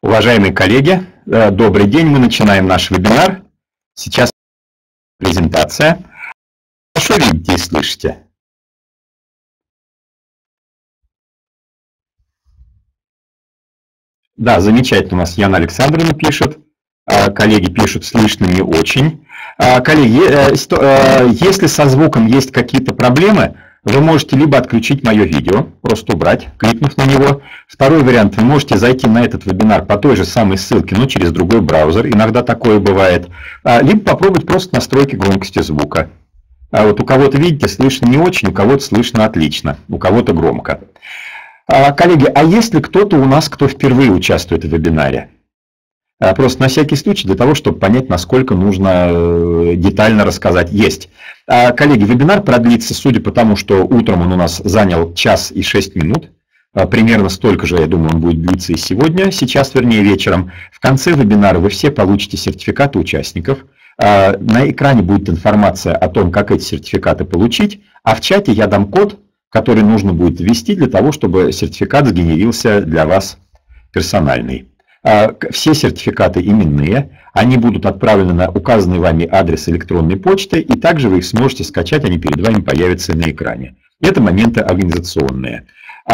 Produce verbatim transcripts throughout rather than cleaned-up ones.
Уважаемые коллеги, добрый день. Мы начинаем наш вебинар. Сейчас презентация. Хорошо видите и слышите? Да, замечательно. У нас Яна Александровна пишет. Коллеги пишут, слышно не очень. Коллеги, если со звуком есть какие-то проблемы, вы можете либо отключить мое видео, просто убрать, кликнув на него. Второй вариант, вы можете зайти на этот вебинар по той же самой ссылке, но через другой браузер, иногда такое бывает. Либо попробовать просто настройки громкости звука. Вот у кого-то, видите, слышно не очень, у кого-то слышно отлично, у кого-то громко. Коллеги, а есть ли кто-то у нас, кто впервые участвует в вебинаре? Просто на всякий случай, для того, чтобы понять, насколько нужно детально рассказать. Есть. Коллеги, вебинар продлится, судя по тому, что утром он у нас занял час и шесть минут. Примерно столько же, я думаю, он будет длиться и сегодня, сейчас, вернее, вечером. В конце вебинара вы все получите сертификаты участников. На экране будет информация о том, как эти сертификаты получить, а в чате я дам код, который нужно будет ввести для того, чтобы сертификат сгенерился для вас персональный. Все сертификаты именные, они будут отправлены на указанный вами адрес электронной почты, и также вы их сможете скачать, они перед вами появятся на экране. Это моменты организационные.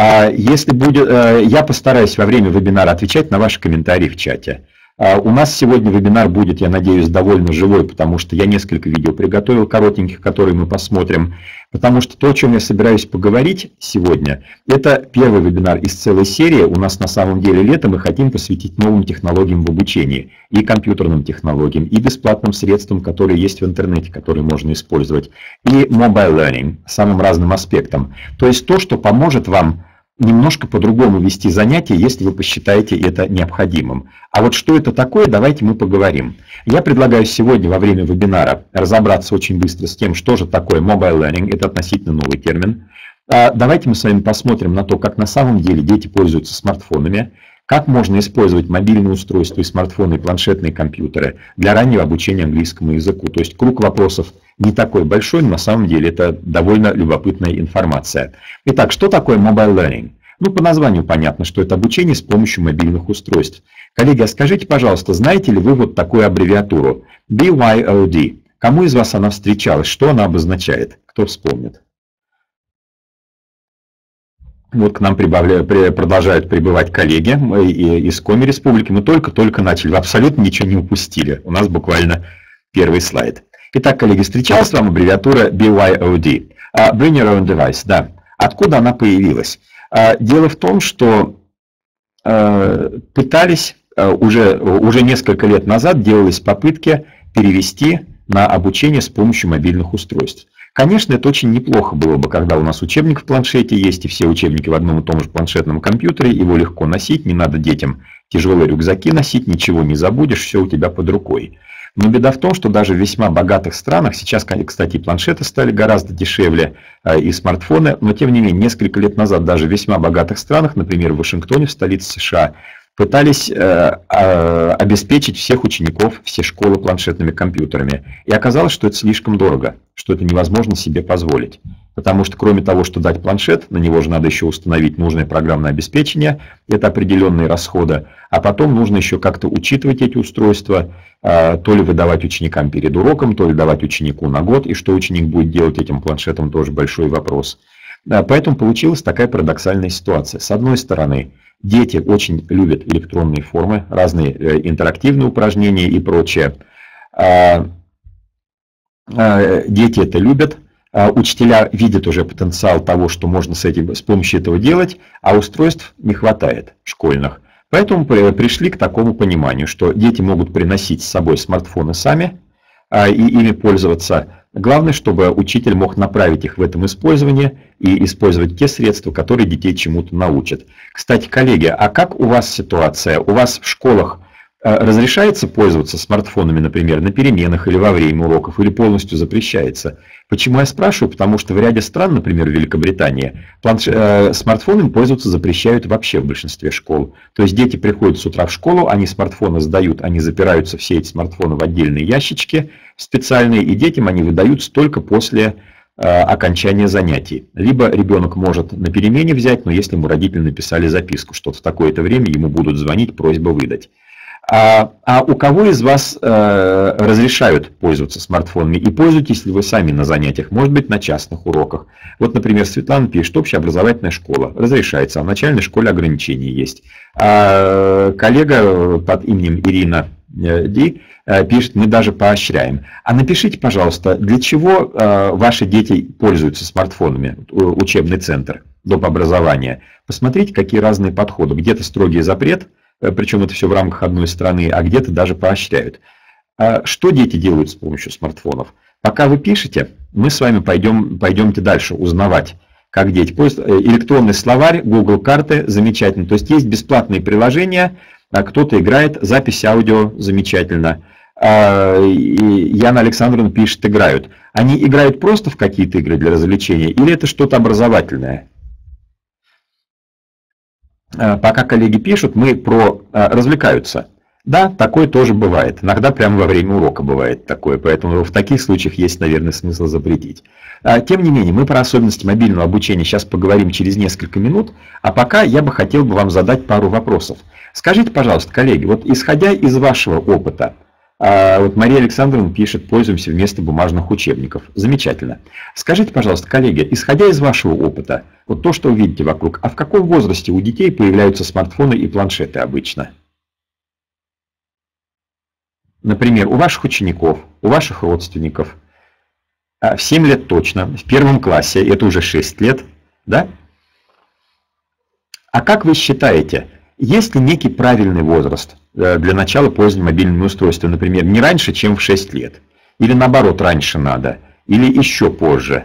Если будет, я постараюсь во время вебинара отвечать на ваши комментарии в чате. У нас сегодня вебинар будет, я надеюсь, довольно живой, потому что я несколько видео приготовил коротеньких, которые мы посмотрим. Потому что то, о чем я собираюсь поговорить сегодня, это первый вебинар из целой серии. У нас на самом деле лето мы хотим посвятить новым технологиям в обучении, и компьютерным технологиям, и бесплатным средствам, которые есть в интернете, которые можно использовать, и mobile learning, самым разным аспектам. То есть то, что поможет вам немножко по-другому вести занятия, если вы посчитаете это необходимым. А вот что это такое, давайте мы поговорим. Я предлагаю сегодня во время вебинара разобраться очень быстро с тем, что же такое mobile learning, это относительно новый термин. Давайте мы с вами посмотрим на то, как на самом деле дети пользуются смартфонами, как можно использовать мобильные устройства и смартфоны, и планшетные компьютеры для раннего обучения английскому языку. То есть круг вопросов не такой большой, но на самом деле это довольно любопытная информация. Итак, что такое mobile learning? Ну, по названию понятно, что это обучение с помощью мобильных устройств. Коллеги, а скажите, пожалуйста, знаете ли вы вот такую аббревиатуру би уай о ди? Кому из вас она встречалась? Что она обозначает? Кто вспомнит? Вот к нам прибавляют, продолжают прибывать коллеги из Коми Республики. Мы только-только начали, вы абсолютно ничего не упустили. У нас буквально первый слайд. Итак, коллеги, встречалась вам аббревиатура би уай о ди? Uh, Bring Your Own Device, да. Откуда она появилась? Uh, дело в том, что uh, пытались, uh, уже, уже несколько лет назад делались попытки перевести на обучение с помощью мобильных устройств. Конечно, это очень неплохо было бы, когда у нас учебник в планшете есть, и все учебники в одном и том же планшетном компьютере, его легко носить, не надо детям тяжелые рюкзаки носить, ничего не забудешь, все у тебя под рукой. Но беда в том, что даже в весьма богатых странах, сейчас, кстати, планшеты стали гораздо дешевле, и смартфоны, но тем не менее, несколько лет назад даже в весьма богатых странах, например, в Вашингтоне, в столице США, пытались э, э, обеспечить всех учеников, все школы планшетными компьютерами. И оказалось, что это слишком дорого, что это невозможно себе позволить. Потому что кроме того, что дать планшет, на него же надо еще установить нужное программное обеспечение, это определенные расходы. А потом нужно еще как-то учитывать эти устройства, э, то ли выдавать ученикам перед уроком, то ли давать ученику на год. И что ученик будет делать этим планшетом, тоже большой вопрос. Поэтому получилась такая парадоксальная ситуация. С одной стороны, дети очень любят электронные формы, разные интерактивные упражнения и прочее. Дети это любят. Учителя видят уже потенциал того, что можно с, этим, с помощью этого делать, а устройств не хватает школьных. Поэтому пришли к такому пониманию, что дети могут приносить с собой смартфоны сами и ими пользоваться. Главное, чтобы учитель мог направить их в этом использовании и использовать те средства, которые детей чему-то научат. Кстати, коллеги, а как у вас ситуация? У вас в школах разрешается пользоваться смартфонами, например, на переменах или во время уроков, или полностью запрещается? Почему я спрашиваю? Потому что в ряде стран, например, в Великобритании, планш... э, смартфонами пользоваться запрещают вообще в большинстве школ. То есть дети приходят с утра в школу, они смартфоны сдают, они запираются все эти смартфоны в отдельные ящички специальные, и детям они выдаются только после окончания занятий. Либо ребенок может на перемене взять, но если ему родители написали записку, что в такое-то время ему будут звонить, просьба выдать. А, а у кого из вас э, разрешают пользоваться смартфонами? И пользуетесь ли вы сами на занятиях? Может быть, на частных уроках? Вот, например, Светлана пишет, общеобразовательная школа. Разрешается, а в начальной школе ограничения есть. А коллега под именем Ирина Ди пишет, мы даже поощряем. А напишите, пожалуйста, для чего э, ваши дети пользуются смартфонами, учебный центр, доп. Образования. Посмотрите, какие разные подходы. Где-то строгий запрет, причем это все в рамках одной страны, а где-то даже поощряют. Что дети делают с помощью смартфонов? Пока вы пишете, мы с вами пойдем, пойдемте дальше узнавать, как дети пользуются. Электронный словарь, Google карты, замечательно. То есть есть бесплатные приложения, кто-то играет, запись аудио, замечательно. Яна Александровна пишет, играют. Они играют просто в какие-то игры для развлечения или это что-то образовательное? Пока коллеги пишут, мы про развлекаются. Да, такое тоже бывает. Иногда прямо во время урока бывает такое, поэтому в таких случаях есть, наверное, смысл запретить. Тем не менее, мы про особенности мобильного обучения сейчас поговорим через несколько минут, а пока я бы хотел бы вам задать пару вопросов. Скажите, пожалуйста, коллеги, вот исходя из вашего опыта, вот Мария Александровна пишет, пользуемся вместо бумажных учебников. Замечательно. Скажите, пожалуйста, коллеги, исходя из вашего опыта, вот то, что вы видите вокруг, а в каком возрасте у детей появляются смартфоны и планшеты обычно? Например, у ваших учеников, у ваших родственников. В семь лет точно, в первом классе, это уже шесть лет, да? А как вы считаете, есть ли некий правильный возраст для начала пользования мобильными устройствами, например, не раньше, чем в шесть лет? Или наоборот, раньше надо? Или еще позже?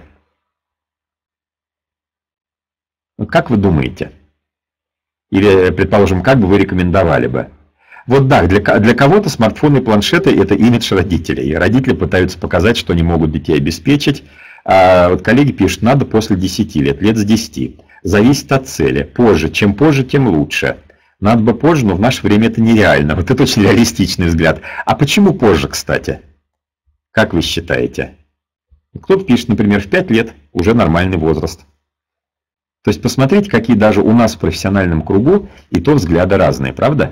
Как вы думаете? Или, предположим, как бы вы рекомендовали бы? Вот да, для, для кого-то смартфоны и планшеты – это имидж родителей. Родители пытаются показать, что они могут детей обеспечить. А вот коллеги пишут, надо после десяти лет, лет с десяти. Зависит от цели. Позже. Чем позже, тем лучше. Надо бы позже, но в наше время это нереально. Вот это очень реалистичный взгляд. А почему позже, кстати? Как вы считаете? Кто-то пишет, например, в пять лет уже нормальный возраст. То есть посмотрите, какие даже у нас в профессиональном кругу и то взгляды разные, правда?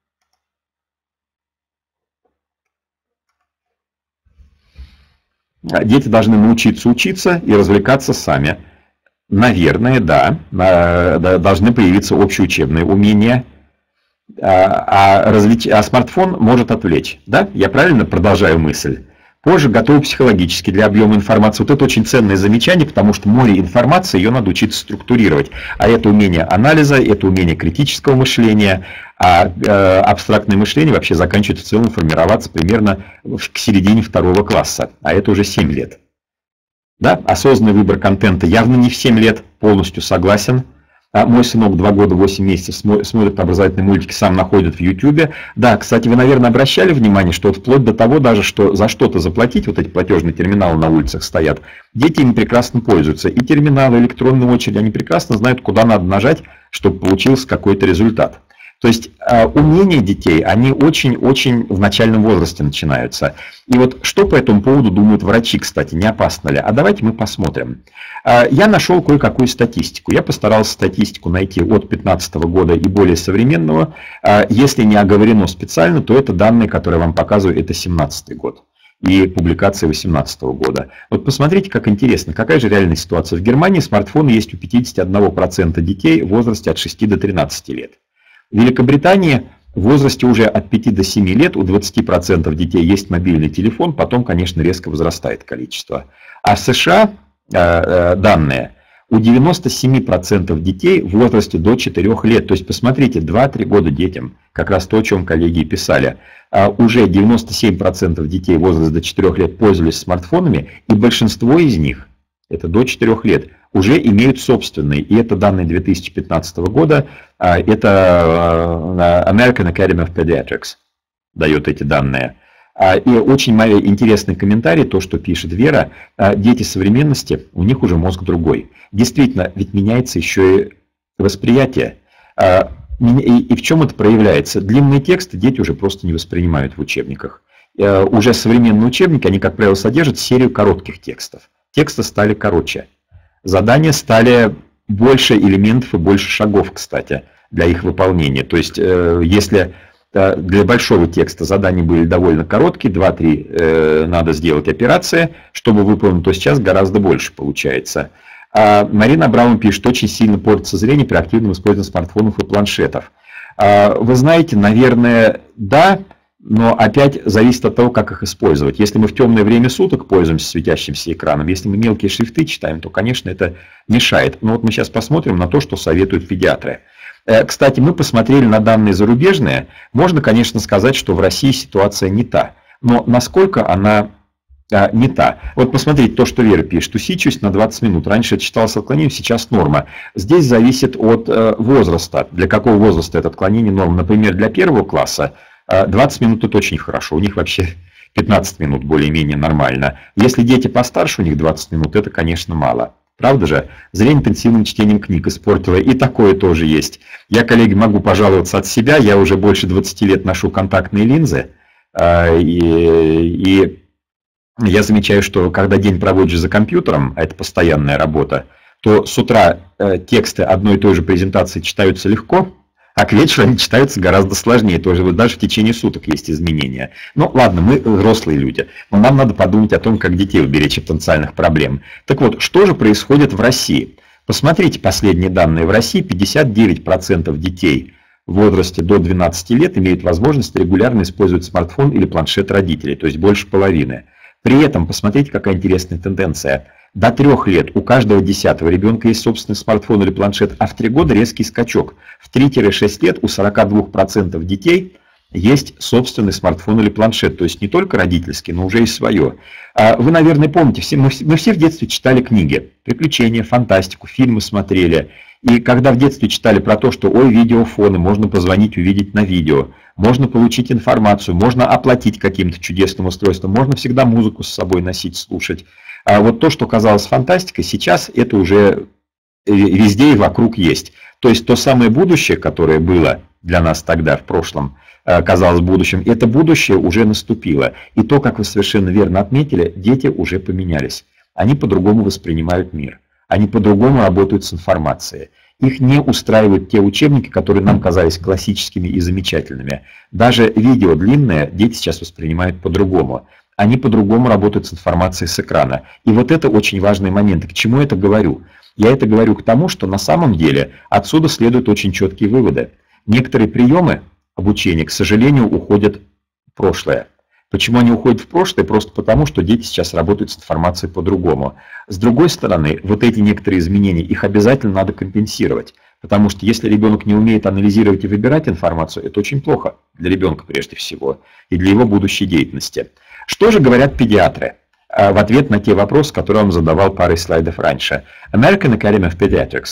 Дети должны научиться учиться и развлекаться сами. Наверное, да. Должны появиться общеучебные умения. А, развлеч... а смартфон может отвлечь. Да? Я правильно продолжаю мысль? Позже готовы психологически для объема информации. Вот это очень ценное замечание, потому что море информации, ее надо учиться структурировать. А это умение анализа, это умение критического мышления, а э, абстрактное мышление вообще заканчивает в целом формироваться примерно к середине второго класса, а это уже семь лет. Да? Осознанный выбор контента явно не в семь лет, полностью согласен. А мой сынок два года восемь месяцев смотрит образовательные мультики, сам находит в Ютубе. Да, кстати, вы, наверное, обращали внимание, что вот вплоть до того даже, что за что-то заплатить, вот эти платежные терминалы на улицах стоят, дети ими прекрасно пользуются. И терминалы, электронные очереди, они прекрасно знают, куда надо нажать, чтобы получился какой-то результат. То есть умения детей, они очень-очень в начальном возрасте начинаются. И вот что по этому поводу думают врачи, кстати, не опасно ли? А давайте мы посмотрим. Я нашел кое-какую статистику. Я постарался статистику найти от две тысячи пятнадцатого года и более современного. Если не оговорено специально, то это данные, которые я вам показываю, это две тысячи семнадцатый год. И публикация две тысячи восемнадцатого года. Вот посмотрите, как интересно, какая же реальная ситуация. В Германии смартфоны есть у пятидесяти одного процента детей в возрасте от шести до тринадцати лет. В Великобритании в возрасте уже от пяти до семи лет у двадцати процентов детей есть мобильный телефон, потом, конечно, резко возрастает количество. А в США э, данные у девяноста семи процентов детей в возрасте до четырёх лет. То есть, посмотрите, два-три года детям, как раз то, о чем коллеги писали. А уже девяносто семь процентов детей в возрасте до четырёх лет пользовались смартфонами, и большинство из них, это до четырёх лет, уже имеют собственные, и это данные две тысячи пятнадцатого года, это American Academy of Pediatrics дает эти данные. И очень интересный комментарий, то, что пишет Вера, дети современности, у них уже мозг другой. Действительно, ведь меняется еще и восприятие. И в чем это проявляется? Длинные тексты дети уже просто не воспринимают в учебниках. Уже современные учебники, они, как правило, содержат серию коротких текстов. тексты стали короче. Задания стали больше элементов и больше шагов, кстати, для их выполнения. То есть, если для большого текста задания были довольно короткие, два-три надо сделать операции, чтобы выполнить, то сейчас гораздо больше получается. А Марина Абрамова пишет, что очень сильно портится зрение при активном использовании смартфонов и планшетов. Вы знаете, наверное, да, но опять зависит от того, как их использовать. Если мы в темное время суток пользуемся светящимся экраном, если мы мелкие шрифты читаем, то, конечно, это мешает. Но вот мы сейчас посмотрим на то, что советуют педиатры. Кстати, мы посмотрели на данные зарубежные. Можно, конечно, сказать, что в России ситуация не та. Но насколько она а, не та? Вот посмотрите, то, что Вера пишет. Усидчивость на двадцать минут. Раньше это считалось отклонением, сейчас норма. Здесь зависит от э, возраста. Для какого возраста это отклонение норма? Например, для первого класса двадцать минут это очень хорошо. У них вообще пятнадцать минут более-менее нормально. Если дети постарше, у них двадцать минут, это, конечно, мало. Правда же? Зрение интенсивным чтением книг испортило. И такое тоже есть. Я, коллеги, могу пожаловаться от себя. Я уже больше двадцати лет ношу контактные линзы. И, и я замечаю, что когда день проводишь за компьютером, а это постоянная работа, то с утра тексты одной и той же презентации читаются легко, а к вечеру они читаются гораздо сложнее. Тоже вот даже в течение суток есть изменения. Ну ладно, мы взрослые люди, но нам надо подумать о том, как детей уберечь от потенциальных проблем. Так вот, что же происходит в России? Посмотрите последние данные. В России пятьдесят девять процентов детей в возрасте до двенадцати лет имеют возможность регулярно использовать смартфон или планшет родителей, то есть больше половины. При этом, посмотрите, какая интересная тенденция. До трех лет у каждого десятого ребенка есть собственный смартфон или планшет, а в три года резкий скачок. В три-шесть лет у сорока двух процентов детей есть собственный смартфон или планшет, то есть не только родительский, но уже и свое. Вы, наверное, помните, все, мы, мы все в детстве читали книги, приключения, фантастику, фильмы смотрели. И когда в детстве читали про то, что ой, видеофоны, можно позвонить, увидеть на видео, можно получить информацию, можно оплатить каким-то чудесным устройством, можно всегда музыку с собой носить, слушать. А вот то, что казалось фантастикой, сейчас это уже везде и вокруг есть. То есть то самое будущее, которое было для нас тогда в прошлом, казалось будущим, это будущее уже наступило. И то, как вы совершенно верно отметили, дети уже поменялись. Они по-другому воспринимают мир. Они по-другому работают с информацией. Их не устраивают те учебники, которые нам казались классическими и замечательными. Даже видео длинное дети сейчас воспринимают по-другому. Они по-другому работают с информацией с экрана. И вот это очень важный момент. К чему я это говорю? Я это говорю к тому, что на самом деле отсюда следуют очень четкие выводы. Некоторые приемы обучения, к сожалению, уходят в прошлое. Почему они уходят в прошлое? Просто потому, что дети сейчас работают с информацией по-другому. С другой стороны, вот эти некоторые изменения, их обязательно надо компенсировать. Потому что если ребенок не умеет анализировать и выбирать информацию, это очень плохо для ребенка прежде всего и для его будущей деятельности. Что же говорят педиатры в ответ на те вопросы, которые я вам задавал парой слайдов раньше? American Academy of Pediatrics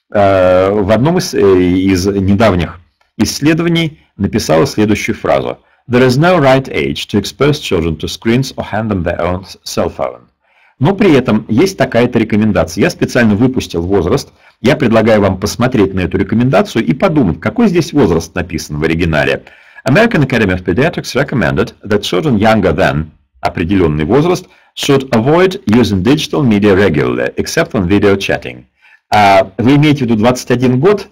в одном из, из недавних исследований написала следующую фразу. There is no right age to expose children to screens or hand them their own cell phone. Но при этом есть такая-то рекомендация. Я специально выпустил возраст. Я предлагаю вам посмотреть на эту рекомендацию и подумать, какой здесь возраст написан в оригинале. American Academy of Pediatrics recommended that children younger than определенный возраст should avoid using digital media regularly, except on video chatting. А вы имеете в виду двадцать один год?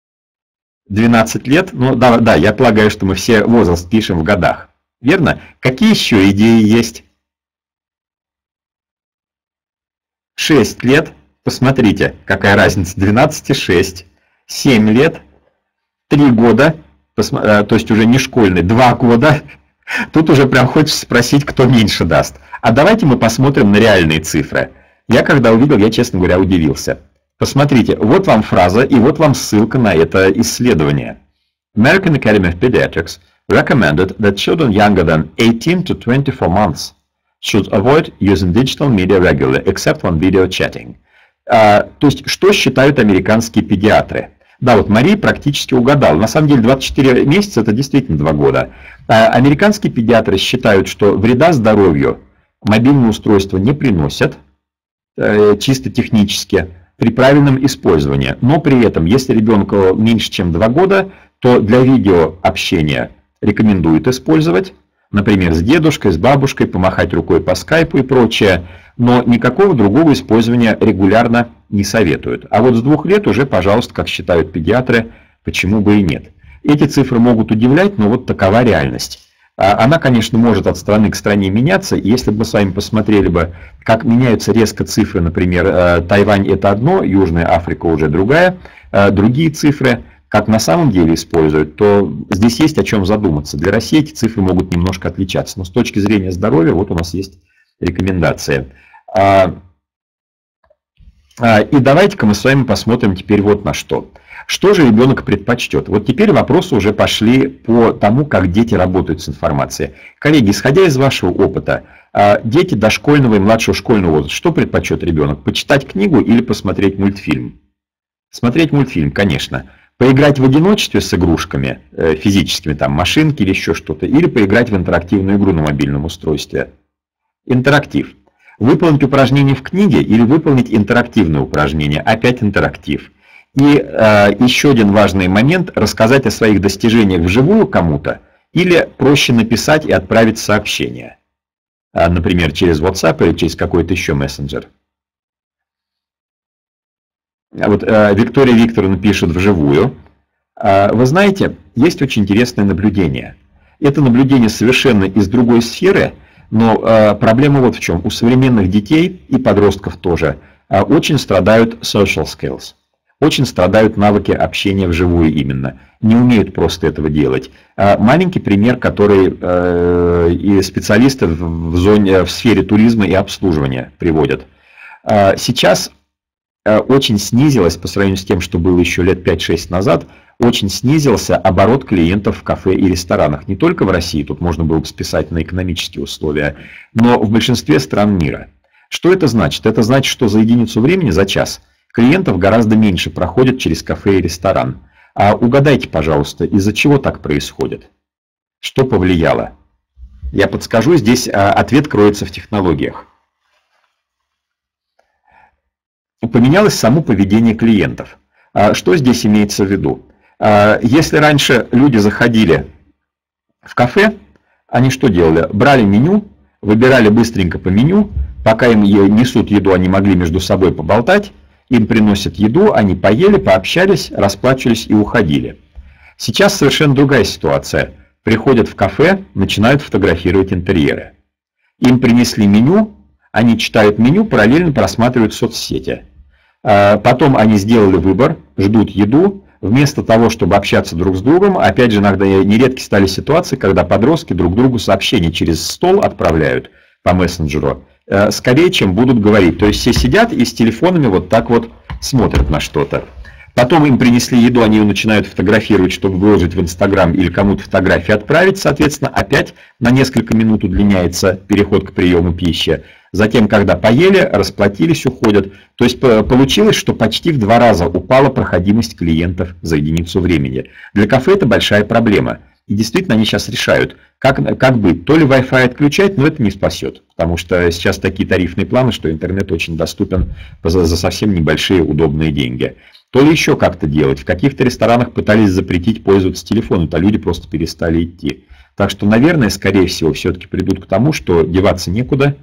двенадцать лет? Ну да, да, я полагаю, что мы все возраст пишем в годах. Верно? Какие еще идеи есть? шесть лет. Посмотрите, какая разница. двенадцать и шесть. семь лет. три года. То есть уже не школьный. два года. Тут уже прям хочется спросить, кто меньше даст. А давайте мы посмотрим на реальные цифры. Я когда увидел, я, честно говоря, удивился. Посмотрите, вот вам фраза и вот вам ссылка на это исследование. American Academy of Pediatrics recommended that children younger than eighteen to twenty-four months should avoid using digital media regularly, except when video chatting. А, то есть, что считают американские педиатры? Да, вот Мария практически угадала. На самом деле двадцать четыре месяца это действительно два года. А американские педиатры считают, что вреда здоровью мобильные устройства не приносят, э, чисто технически, при правильном использовании. Но при этом, если ребенку меньше, чем два года, то для видеообщения рекомендуют использовать, например, с дедушкой, с бабушкой, помахать рукой по скайпу и прочее. но никакого другого использования регулярно не советуют. А вот с двух лет уже, пожалуйста, как считают педиатры, почему бы и нет. Эти цифры могут удивлять, но вот такова реальность. Она, конечно, может от страны к стране меняться. Если бы мы с вами посмотрели бы, как меняются резко цифры, например, Тайвань это одно, Южная Африка уже другая, другие цифры, как на самом деле используют, то здесь есть о чем задуматься. Для России эти цифры могут немножко отличаться, но с точки зрения здоровья вот у нас есть рекомендация. И давайте-ка мы с вами посмотрим теперь вот на что. Что же ребенок предпочтет? Вот теперь вопросы уже пошли по тому, как дети работают с информацией. Коллеги, исходя из вашего опыта, дети дошкольного и младшего школьного возраста, что предпочет ребенок? Почитать книгу или посмотреть мультфильм? Смотреть мультфильм, конечно. Поиграть в одиночестве с игрушками, физическими, там, машинки или еще что-то, или поиграть в интерактивную игру на мобильном устройстве? Интерактив. Выполнить упражнение в книге или выполнить интерактивное упражнение? Опять интерактив. И э, еще один важный момент – рассказать о своих достижениях вживую кому-то или проще написать и отправить сообщение, э, например, через WhatsApp или через какой-то еще мессенджер. Вот э, Виктория Викторовна пишет вживую. Э, вы знаете, есть очень интересное наблюдение. Это наблюдение совершенно из другой сферы, но э, проблема вот в чем. У современных детей и подростков тоже э, очень страдают social skills. Очень страдают навыки общения вживую именно. Не умеют просто этого делать. Маленький пример, который и специалисты в, зоне, в сфере туризма и обслуживания приводят. Сейчас очень снизилось, по сравнению с тем, что было еще лет пять-шесть назад, очень снизился оборот клиентов в кафе и ресторанах. Не только в России, тут можно было бы списать на экономические условия, но в большинстве стран мира. Что это значит? Это значит, что за единицу времени, за час, клиентов гораздо меньше проходит через кафе и ресторан. А угадайте, пожалуйста, из-за чего так происходит? Что повлияло? Я подскажу, здесь ответ кроется в технологиях. Поменялось само поведение клиентов. Что здесь имеется в виду? Если раньше люди заходили в кафе, они что делали? Брали меню, выбирали быстренько по меню, пока им несут еду, они могли между собой поболтать, им приносят еду, они поели, пообщались, расплачивались и уходили. Сейчас совершенно другая ситуация. Приходят в кафе, начинают фотографировать интерьеры. Им принесли меню, они читают меню, параллельно просматривают соцсети. Потом они сделали выбор, ждут еду. Вместо того, чтобы общаться друг с другом, опять же, иногда нередки стали ситуации, когда подростки друг другу сообщения через стол отправляют по мессенджеру, скорее, чем будут говорить. То есть все сидят и с телефонами вот так вот смотрят на что-то. Потом им принесли еду, они ее начинают фотографировать, чтобы выложить в Инстаграм или кому-то фотографии отправить. Соответственно, опять на несколько минут удлиняется переход к приему пищи. Затем, когда поели, расплатились, уходят. То есть получилось, что почти в два раза упала проходимость клиентов за единицу времени. Для кафе это большая проблема. И действительно они сейчас решают, как, как быть. То ли Wi-Fi отключать, но это не спасет. Потому что сейчас такие тарифные планы, что интернет очень доступен за, за совсем небольшие удобные деньги. То ли еще как-то делать. В каких-то ресторанах пытались запретить пользоваться телефоном, а люди просто перестали идти. Так что, наверное, скорее всего, все-таки придут к тому, что деваться некуда.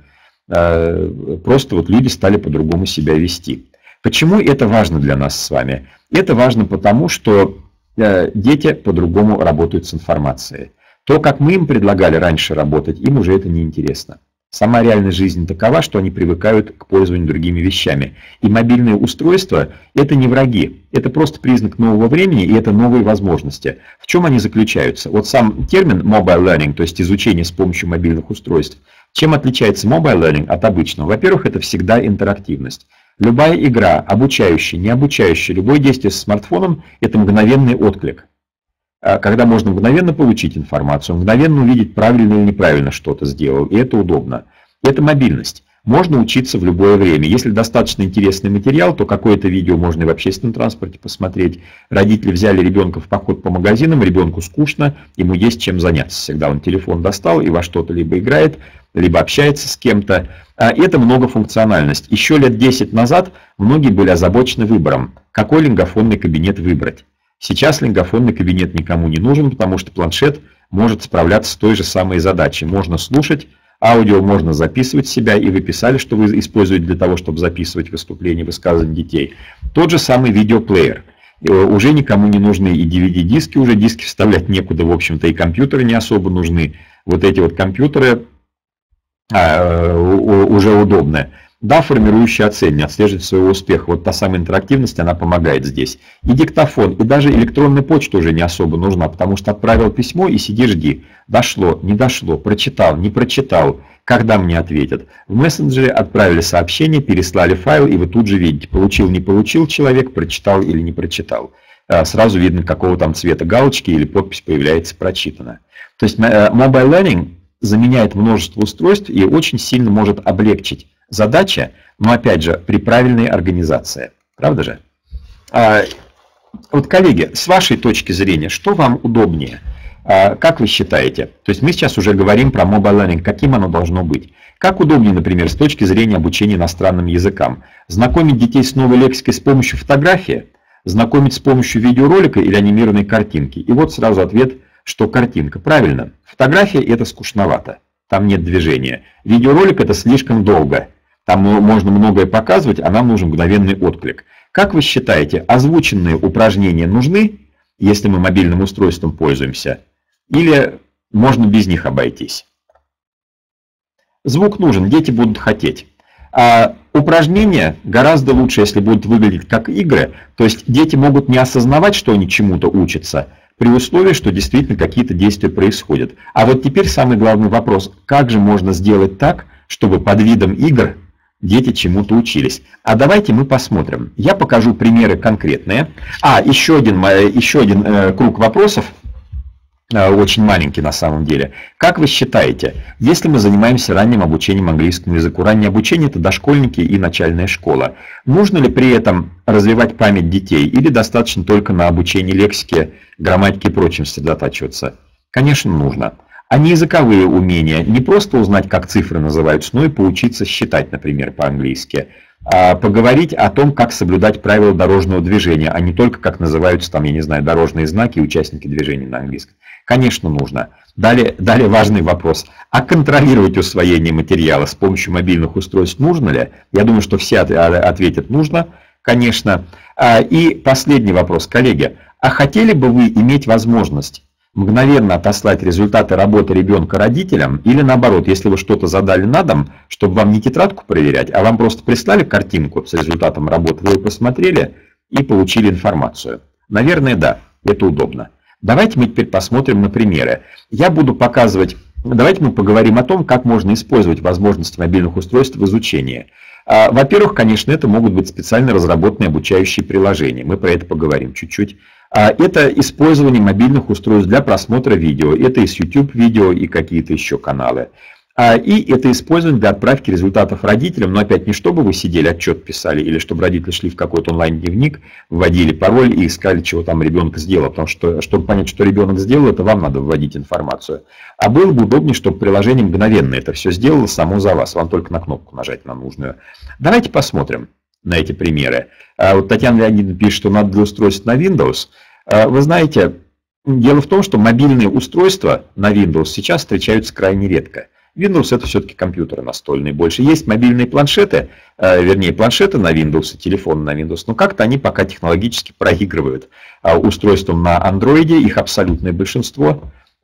Просто вот люди стали по-другому себя вести. Почему это важно для нас с вами? Это важно потому, что дети по-другому работают с информацией. То, как мы им предлагали раньше работать, им уже это не интересно. Сама реальная жизнь такова, что они привыкают к пользованию другими вещами. И мобильные устройства – это не враги, это просто признак нового времени и это новые возможности. В чем они заключаются? Вот сам термин mobile learning, то есть изучение с помощью мобильных устройств, чем отличается mobile learning от обычного? Во-первых, это всегда интерактивность. Любая игра, обучающая, не обучающая, любое действие с смартфоном – это мгновенный отклик. Когда можно мгновенно получить информацию, мгновенно увидеть, правильно или неправильно что-то сделал, и это удобно. Это мобильность. Можно учиться в любое время. Если достаточно интересный материал, то какое-то видео можно и в общественном транспорте посмотреть. Родители взяли ребенка в поход по магазинам, ребенку скучно, ему есть чем заняться. Всегда он телефон достал и во что-то либо играет, либо общается с кем-то. Это многофункциональность. Еще лет десять назад многие были озабочены выбором, какой лингофонный кабинет выбрать. Сейчас лингофонный кабинет никому не нужен, потому что планшет может справляться с той же самой задачей. Можно слушать Аудио можно записывать себя, и вы писали, что вы используете для того, чтобы записывать выступления, высказывания детей. Тот же самый видеоплеер. Уже никому не нужны и ди ви ди-диски, уже диски вставлять некуда, в общем-то, и компьютеры не особо нужны. Вот эти вот компьютеры а, уже удобны. Да, формирующий оценивание, отслеживать своего успеха. Вот та самая интерактивность, она помогает здесь. И диктофон, и даже электронная почта уже не особо нужна, потому что отправил письмо и сиди жди. Дошло, не дошло, прочитал, не прочитал, когда мне ответят. В мессенджере отправили сообщение, переслали файл, и вы тут же видите, получил, не получил человек, прочитал или не прочитал. Сразу видно, какого там цвета галочки или подпись появляется прочитано. То есть Mobile Learning заменяет множество устройств и очень сильно может облегчить задача, но опять же, при правильной организации. Правда же? А, вот, коллеги, с вашей точки зрения, что вам удобнее? А, как вы считаете? То есть мы сейчас уже говорим про mobile learning, каким оно должно быть. Как удобнее, например, с точки зрения обучения иностранным языкам? Знакомить детей с новой лексикой с помощью фотографии? Знакомить с помощью видеоролика или анимированной картинки? И вот сразу ответ, что картинка. Правильно. Фотография – это скучновато. Там нет движения. Видеоролик – это слишком долго. Там можно многое показывать, а нам нужен мгновенный отклик. Как вы считаете, озвученные упражнения нужны, если мы мобильным устройством пользуемся, или можно без них обойтись? Звук нужен, дети будут хотеть. А упражнения гораздо лучше, если будут выглядеть как игры, то есть дети могут не осознавать, что они чему-то учатся, при условии, что действительно какие-то действия происходят. А вот теперь самый главный вопрос, как же можно сделать так, чтобы под видом игр дети чему-то учились. А давайте мы посмотрим. Я покажу примеры конкретные. А, еще один, еще один э, круг вопросов, э, очень маленький на самом деле. Как вы считаете, если мы занимаемся ранним обучением английскому языку, раннее обучение – это дошкольники и начальная школа, нужно ли при этом развивать память детей или достаточно только на обучении лексики, грамматики и прочим сосредотачиваться? Конечно, нужно. А не языковые умения, не просто узнать, как цифры называются, но и поучиться считать, например, по-английски. А поговорить о том, как соблюдать правила дорожного движения, а не только как называются там, я не знаю, дорожные знаки и участники движения на английском. Конечно, нужно. Далее, далее важный вопрос. А контролировать усвоение материала с помощью мобильных устройств нужно ли? Я думаю, что все ответят нужно, конечно. И последний вопрос, коллеги. А хотели бы вы иметь возможность мгновенно отослать результаты работы ребенка родителям, или наоборот, если вы что-то задали на дом, чтобы вам не тетрадку проверять, а вам просто прислали картинку с результатом работы, вы ее посмотрели и получили информацию? Наверное, да, это удобно. Давайте мы теперь посмотрим на примеры. Я буду показывать, давайте мы поговорим о том, как можно использовать возможности мобильных устройств в изучении. Во-первых, конечно, это могут быть специально разработанные обучающие приложения, мы про это поговорим чуть-чуть. Это использование мобильных устройств для просмотра видео. Это и с YouTube видео, и какие-то еще каналы. И это использование для отправки результатов родителям. Но опять не чтобы вы сидели, отчет писали, или чтобы родители шли в какой-то онлайн-дневник, вводили пароль и искали, чего там ребенок сделал. Потому что, чтобы понять, что ребенок сделал, это вам надо вводить информацию. А было бы удобнее, чтобы приложение мгновенно это все сделало само за вас. Вам только на кнопку нажать на нужную. Давайте посмотрим на эти примеры. Вот Татьяна Леонидовна пишет, что надо для устройств на Windows. Вы знаете, дело в том, что мобильные устройства на Windows сейчас встречаются крайне редко. Windows это все-таки компьютеры настольные больше. Есть мобильные планшеты, вернее планшеты на Windows и телефоны на Windows, но как-то они пока технологически проигрывают устройствам на Android, их абсолютное большинство.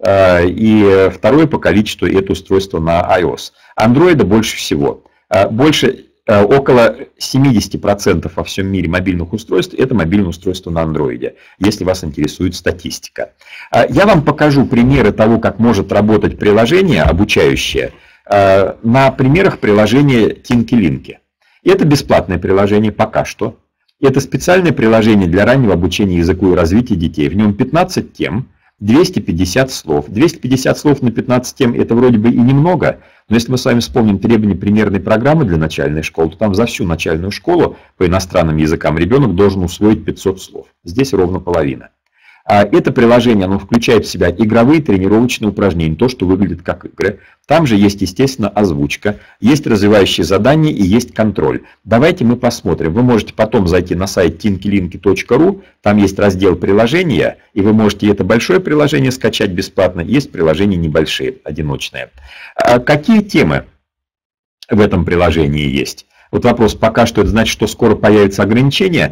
И второе по количеству это устройство на iOS. Android больше всего. Больше Около семьдесят процентов во всем мире мобильных устройств – это мобильные устройства на Android, если вас интересует статистика. Я вам покажу примеры того, как может работать приложение обучающее, на примерах приложения Tinky-Linky. Это бесплатное приложение пока что. Это специальное приложение для раннего обучения языку и развития детей. В нем пятнадцать тем, двести пятьдесят слов. двести пятьдесят слов на пятнадцать тем – это вроде бы и немного, но если мы с вами вспомним требования примерной программы для начальной школы, то там за всю начальную школу по иностранным языкам ребенок должен усвоить пятьсот слов. Здесь ровно половина. Это приложение, оно включает в себя игровые тренировочные упражнения, то, что выглядит как игры. Там же есть, естественно, озвучка, есть развивающие задания и есть контроль. Давайте мы посмотрим. Вы можете потом зайти на сайт тинки-линки точка ру, там есть раздел приложения, и вы можете это большое приложение скачать бесплатно, есть приложения небольшие, одиночные. Какие темы в этом приложении есть? Вот вопрос, пока что это значит, что скоро появятся ограничения.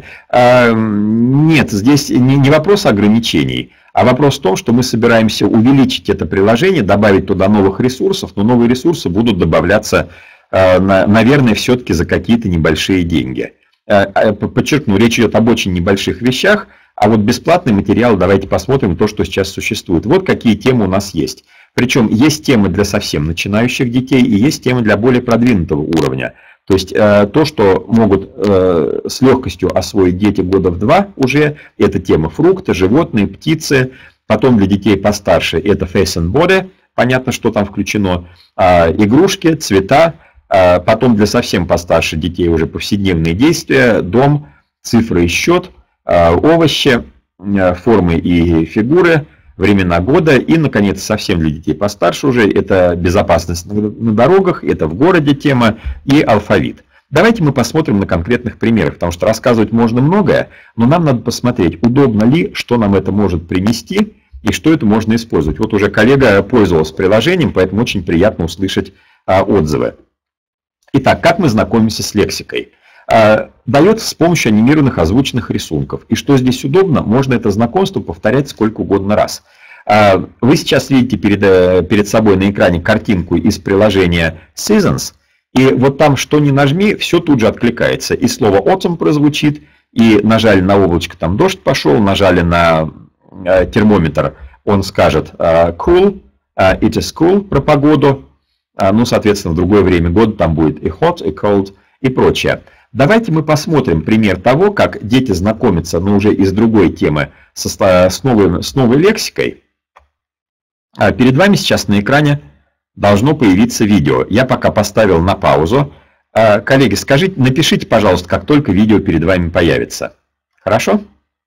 Нет, здесь не вопрос ограничений, а вопрос в том, что мы собираемся увеличить это приложение, добавить туда новых ресурсов, но новые ресурсы будут добавляться, наверное, все-таки за какие-то небольшие деньги. Подчеркну, речь идет об очень небольших вещах, а вот бесплатный материал, давайте посмотрим то, что сейчас существует. Вот какие темы у нас есть. Причем есть темы для совсем начинающих детей и есть темы для более продвинутого уровня. То есть э, то, что могут э, с легкостью освоить дети года в два уже, это тема фрукты, животные, птицы. Потом для детей постарше это face and body, понятно, что там включено, э, игрушки, цвета. Э, потом для совсем постарше детей уже повседневные действия, дом, цифры и счет, э, овощи, э, формы и фигуры, времена года. И, наконец, совсем для детей постарше уже это безопасность на дорогах, это в городе тема и алфавит. Давайте мы посмотрим на конкретных примерах, потому что рассказывать можно многое, но нам надо посмотреть, удобно ли, что нам это может принести и что это можно использовать. Вот уже коллега пользовался приложением, поэтому очень приятно услышать а, отзывы. Итак, как мы знакомимся с лексикой? Дается с помощью анимированных озвученных рисунков. И что здесь удобно, можно это знакомство повторять сколько угодно раз. Вы сейчас видите перед, перед собой на экране картинку из приложения Seasons, и вот там что ни нажми, все тут же откликается. И слово autumn прозвучит, и нажали на облачко, там дождь пошел, нажали на термометр, он скажет cool, it is cool про погоду, ну, соответственно, в другое время года там будет и hot, и cold, и прочее. Давайте мы посмотрим пример того, как дети знакомятся, но уже из другой темы, со, с, новой, с новой лексикой. Перед вами сейчас на экране должно появиться видео. Я пока поставил на паузу. Коллеги, скажите, напишите, пожалуйста, как только видео перед вами появится. Хорошо?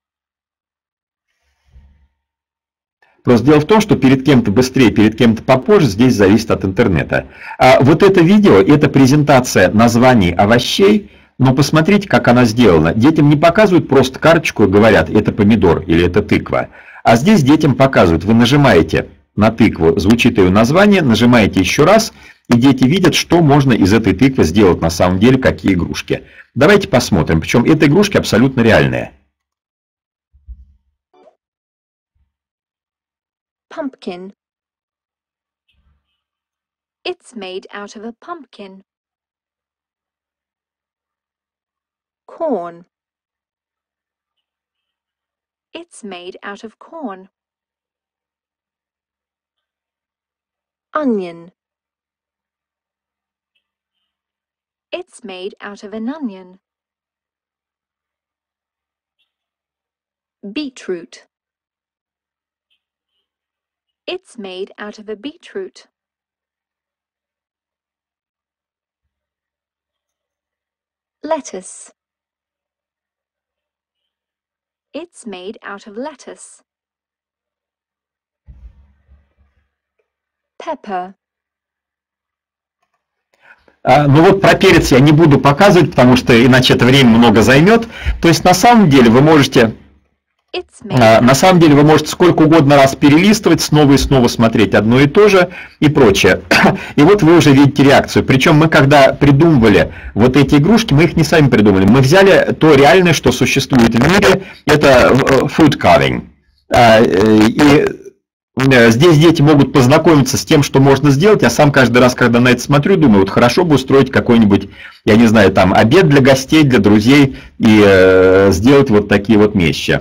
Просто дело в том, что перед кем-то быстрее, перед кем-то попозже, здесь зависит от интернета. А вот это видео, это презентация названий овощей, но посмотрите, как она сделана. Детям не показывают просто карточку и говорят, это помидор или это тыква. А здесь детям показывают, вы нажимаете на тыкву, звучит ее название, нажимаете еще раз, и дети видят, что можно из этой тыквы сделать на самом деле, какие игрушки. Давайте посмотрим, причем эти игрушки абсолютно реальные. Pumpkin. It's made out of a pumpkin. Corn. It's made out of corn. Onion. It's made out of an onion. Beetroot. It's made out of a beetroot. Lettuce. It's made out of lettuce. Pepper. А, ну вот про перец я не буду показывать, потому что иначе это время много займет. То есть на самом деле вы можете... На самом деле вы можете сколько угодно раз перелистывать, снова и снова смотреть одно и то же и прочее. И вот вы уже видите реакцию. Причем мы когда придумывали вот эти игрушки, мы их не сами придумали. Мы взяли то реальное, что существует в мире, это food carving. И здесь дети могут познакомиться с тем, что можно сделать. Я сам каждый раз, когда на это смотрю, думаю, вот хорошо бы устроить какой-нибудь, я не знаю, там обед для гостей, для друзей и сделать вот такие вот вещи.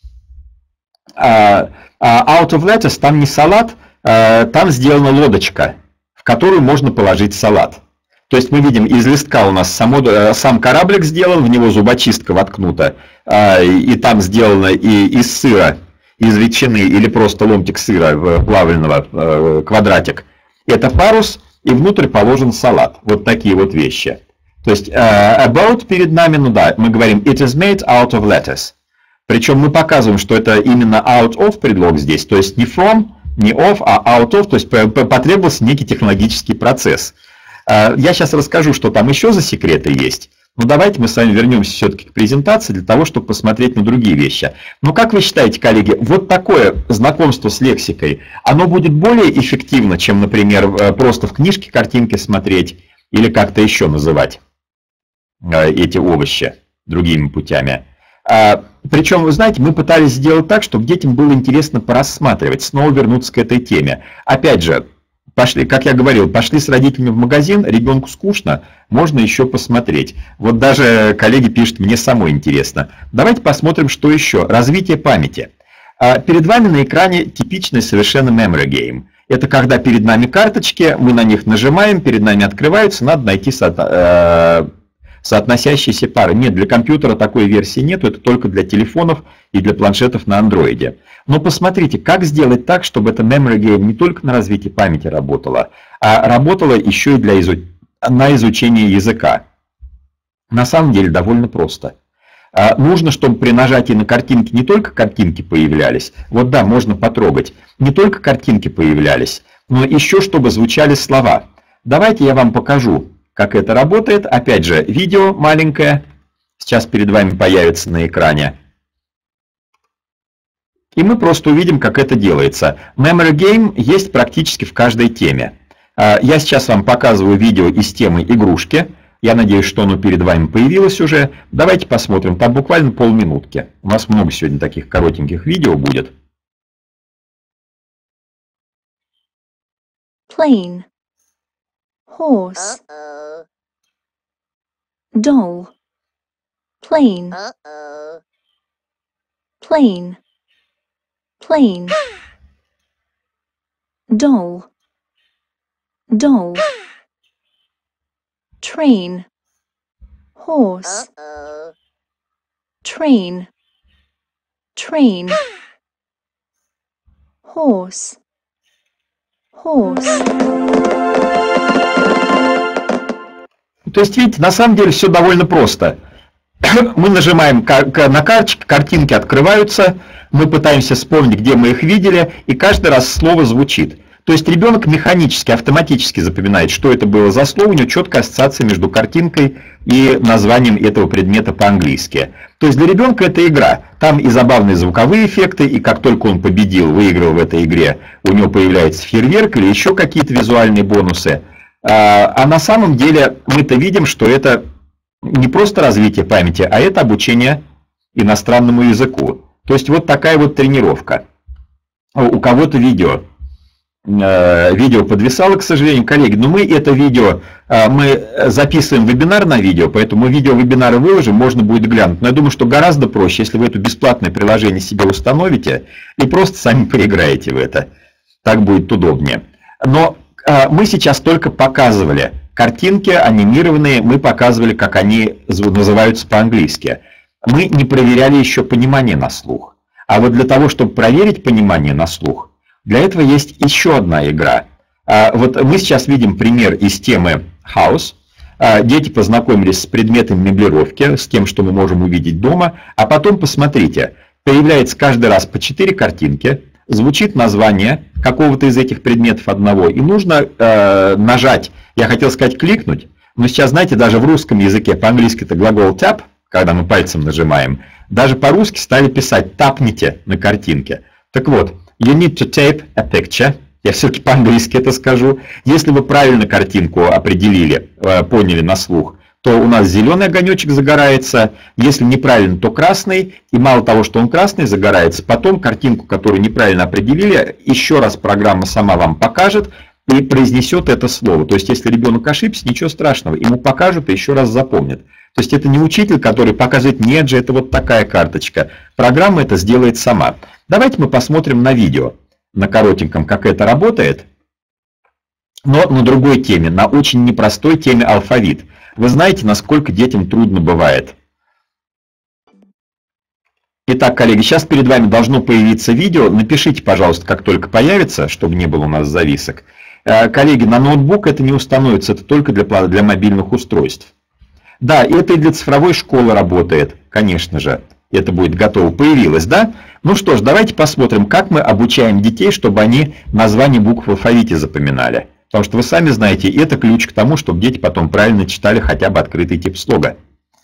Uh, out of lettuce, там не салат, uh, там сделана лодочка, в которую можно положить салат. То есть мы видим, из листка у нас само, uh, сам кораблик сделан, в него зубочистка воткнута, uh, и там сделано и из сыра, из ветчины или просто ломтик сыра плавленного, uh, квадратик. Это парус, и внутрь положен салат. Вот такие вот вещи. То есть uh, about перед нами, ну да, мы говорим it is made out of lettuce. Причем мы показываем, что это именно out of предлог здесь, то есть не from, не of, а out of, то есть потребовался некий технологический процесс. Я сейчас расскажу, что там еще за секреты есть. Но давайте мы с вами вернемся все-таки к презентации для того, чтобы посмотреть на другие вещи. Ну как вы считаете, коллеги, вот такое знакомство с лексикой, оно будет более эффективно, чем, например, просто в книжке картинки смотреть или как-то еще называть эти овощи другими путями? Причем, вы знаете, мы пытались сделать так, чтобы детям было интересно порассматривать, снова вернуться к этой теме. Опять же, пошли, как я говорил, пошли с родителями в магазин, ребенку скучно, можно еще посмотреть. Вот даже коллеги пишут, мне самой интересно. Давайте посмотрим, что еще. Развитие памяти. Перед вами на экране типичный совершенно memory game. Это когда перед нами карточки, мы на них нажимаем, перед нами открываются, надо найти со... соотносящиеся пары. Нет, для компьютера такой версии нет, это только для телефонов и для планшетов на андроиде. Но посмотрите, как сделать так, чтобы эта memory game не только на развитие памяти работала, а работала еще и для изу... на изучение языка. На самом деле довольно просто. Нужно, чтобы при нажатии на картинки не только картинки появлялись, вот да, можно потрогать, не только картинки появлялись, но еще чтобы звучали слова. Давайте я вам покажу, как это работает. Опять же, видео маленькое, сейчас перед вами появится на экране. И мы просто увидим, как это делается. Memory Game есть практически в каждой теме. Я сейчас вам показываю видео из темы игрушки. Я надеюсь, что оно перед вами появилось уже. Давайте посмотрим, там буквально полминутки. У нас много сегодня таких коротеньких видео будет. Plane. Horse. Uh-oh. Doll. Plane. Uh-oh. Plane. Plane. Doll. Doll. Train. Horse. Uh-oh. Train. Train. Horse. Horse. То есть, видите, на самом деле все довольно просто. Мы нажимаем на карточки, картинки открываются, мы пытаемся вспомнить, где мы их видели, и каждый раз слово звучит. То есть ребенок механически, автоматически запоминает, что это было за слово, у него четкая ассоциация между картинкой и названием этого предмета по-английски. То есть для ребенка это игра. Там и забавные звуковые эффекты, и как только он победил, выиграл в этой игре, у него появляется фейерверк или еще какие-то визуальные бонусы. А на самом деле мы-то видим, что это не просто развитие памяти, а это обучение иностранному языку. То есть вот такая вот тренировка. У кого-то видео. Видео подвисало, к сожалению, коллеги, но мы это видео, мы записываем вебинар на видео, поэтому видео вебинара выложим, можно будет глянуть. Но я думаю, что гораздо проще, если вы это бесплатное приложение себе установите и просто сами поиграете в это. Так будет удобнее. Но мы сейчас только показывали картинки анимированные, мы показывали, как они называются по-английски. Мы не проверяли еще понимание на слух. А вот для того, чтобы проверить понимание на слух, для этого есть еще одна игра. Вот мы сейчас видим пример из темы House. Дети познакомились с предметами меблировки, с тем, что мы можем увидеть дома. А потом посмотрите, появляется каждый раз по четыре картинки, звучит название какого-то из этих предметов одного, и нужно э, нажать, я хотел сказать кликнуть, но сейчас, знаете, даже в русском языке, по-английски это глагол tap, когда мы пальцем нажимаем, даже по-русски стали писать тапните на картинке. Так вот, you need to tape a picture. Я все-таки по-английски это скажу. Если вы правильно картинку определили, поняли на слух, то у нас зеленый огонечек загорается. Если неправильно, то красный. И мало того, что он красный загорается, потом картинку, которую неправильно определили, еще раз программа сама вам покажет и произнесет это слово. То есть, если ребенок ошибся, ничего страшного. Ему покажут и еще раз запомнят. То есть, это не учитель, который показывает, нет же, это вот такая карточка. Программа это сделает сама. Давайте мы посмотрим на видео, на коротеньком, как это работает, но на другой теме, на очень непростой теме алфавит. Вы знаете, насколько детям трудно бывает. Итак, коллеги, сейчас перед вами должно появиться видео. Напишите, пожалуйста, как только появится, чтобы не было у нас зависок. Коллеги, на ноутбук это не установится, это только для, для мобильных устройств. Да, это и для цифровой школы работает, конечно же. Это будет готово. Появилось, да? Ну что ж, давайте посмотрим, как мы обучаем детей, чтобы они названия букв в алфавите запоминали. Потому что вы сами знаете, это ключ к тому, чтобы дети потом правильно читали хотя бы открытый тип слога.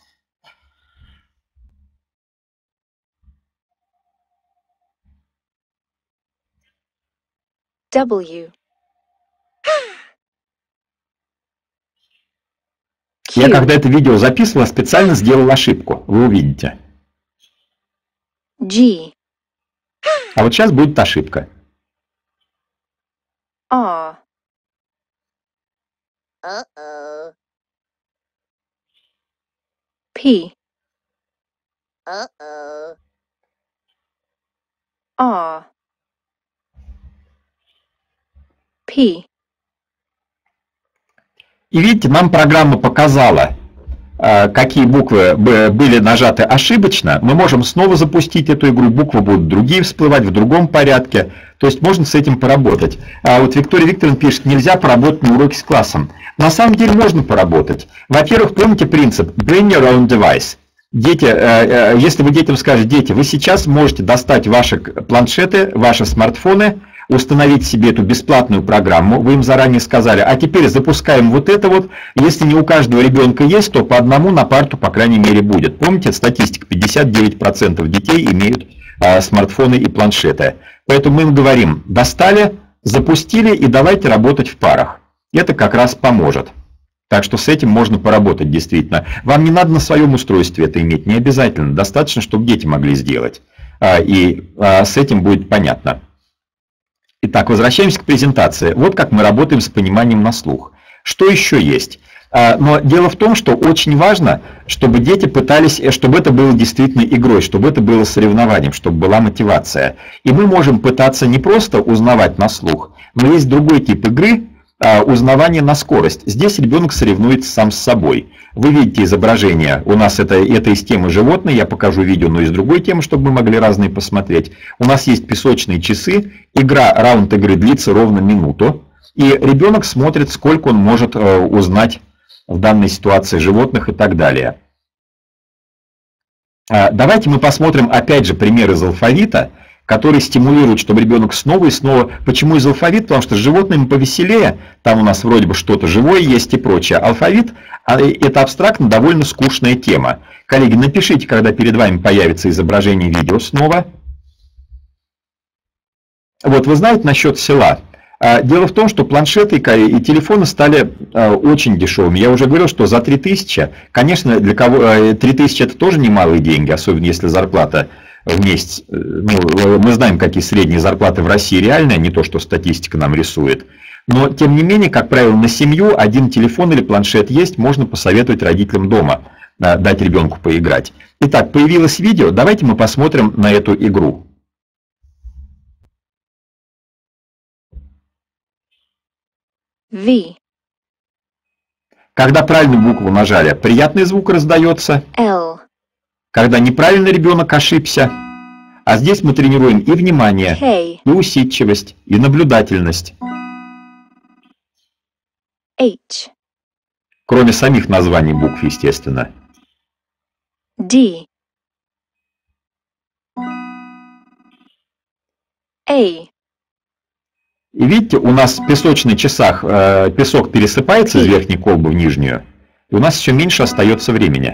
W. Я Q. когда это видео записывал, специально сделал ошибку. Вы увидите. G. А вот сейчас будет ошибка. R. Uh-oh. P. Uh-oh. R. P. И видите, нам программа показала, какие буквы были нажаты ошибочно. Мы можем снова запустить эту игру, буквы будут другие всплывать в другом порядке. То есть можно с этим поработать. А вот Виктория Викторовна пишет, нельзя поработать на уроке с классом. На самом деле можно поработать. Во-первых, помните принцип bring your own device. Дети, если вы детям скажете, дети, вы сейчас можете достать ваши планшеты, ваши смартфоны, установить себе эту бесплатную программу, вы им заранее сказали, а теперь запускаем вот это вот, если не у каждого ребенка есть, то по одному на парту, по крайней мере, будет. Помните, статистика, пятьдесят девять процентов детей имеют а, смартфоны и планшеты. Поэтому мы им говорим, достали, запустили и давайте работать в парах. Это как раз поможет. Так что с этим можно поработать действительно. Вам не надо на своем устройстве это иметь, не обязательно. Достаточно, чтобы дети могли сделать. А, и а, с этим будет понятно. Итак, возвращаемся к презентации. Вот как мы работаем с пониманием на слух. Что еще есть? Но дело в том, что очень важно, чтобы дети пытались, чтобы это было действительно игрой, чтобы это было соревнованием, чтобы была мотивация. И мы можем пытаться не просто узнавать на слух, но есть другой тип игры, узнавание на скорость. Здесь ребенок соревнуется сам с собой. Вы видите изображение, у нас это, это из темы животные, я покажу видео, но из другой темы, чтобы мы могли разные посмотреть. У нас есть песочные часы, игра, раунд игры длится ровно минуту, и ребенок смотрит, сколько он может узнать в данной ситуации животных и так далее. Давайте мы посмотрим опять же пример из алфавита, который стимулирует, чтобы ребенок снова и снова... Почему из алфавита? Потому что с животными повеселее, там у нас вроде бы что-то живое есть и прочее. Алфавит – это абстрактно довольно скучная тема. Коллеги, напишите, когда перед вами появится изображение видео снова. Вот вы знаете насчет села. Дело в том, что планшеты и телефоны стали очень дешевыми. Я уже говорил, что за три тысячи, конечно, для кого три тысячи это тоже немалые деньги, особенно если зарплата в месяц. Ну, мы знаем, какие средние зарплаты в России реальные, не то, что статистика нам рисует. Но, тем не менее, как правило, на семью один телефон или планшет есть, можно посоветовать родителям дома, дать ребенку поиграть. Итак, появилось видео, давайте мы посмотрим на эту игру. V. Когда правильную букву нажали, приятный звук раздается. L. Когда неправильно ребенок ошибся. А здесь мы тренируем и внимание, K. и усидчивость, и наблюдательность. H. Кроме самих названий букв, естественно. D. A. И видите, у нас в песочных часах э, песок пересыпается из верхней колбы в нижнюю, и у нас еще меньше остается времени.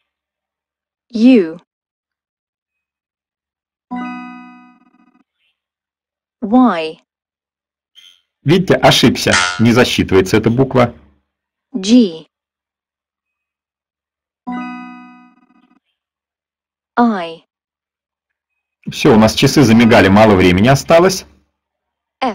U. Y. Видите, ошибся, не засчитывается эта буква. G. I. Все, у нас часы замигали, мало времени осталось. F.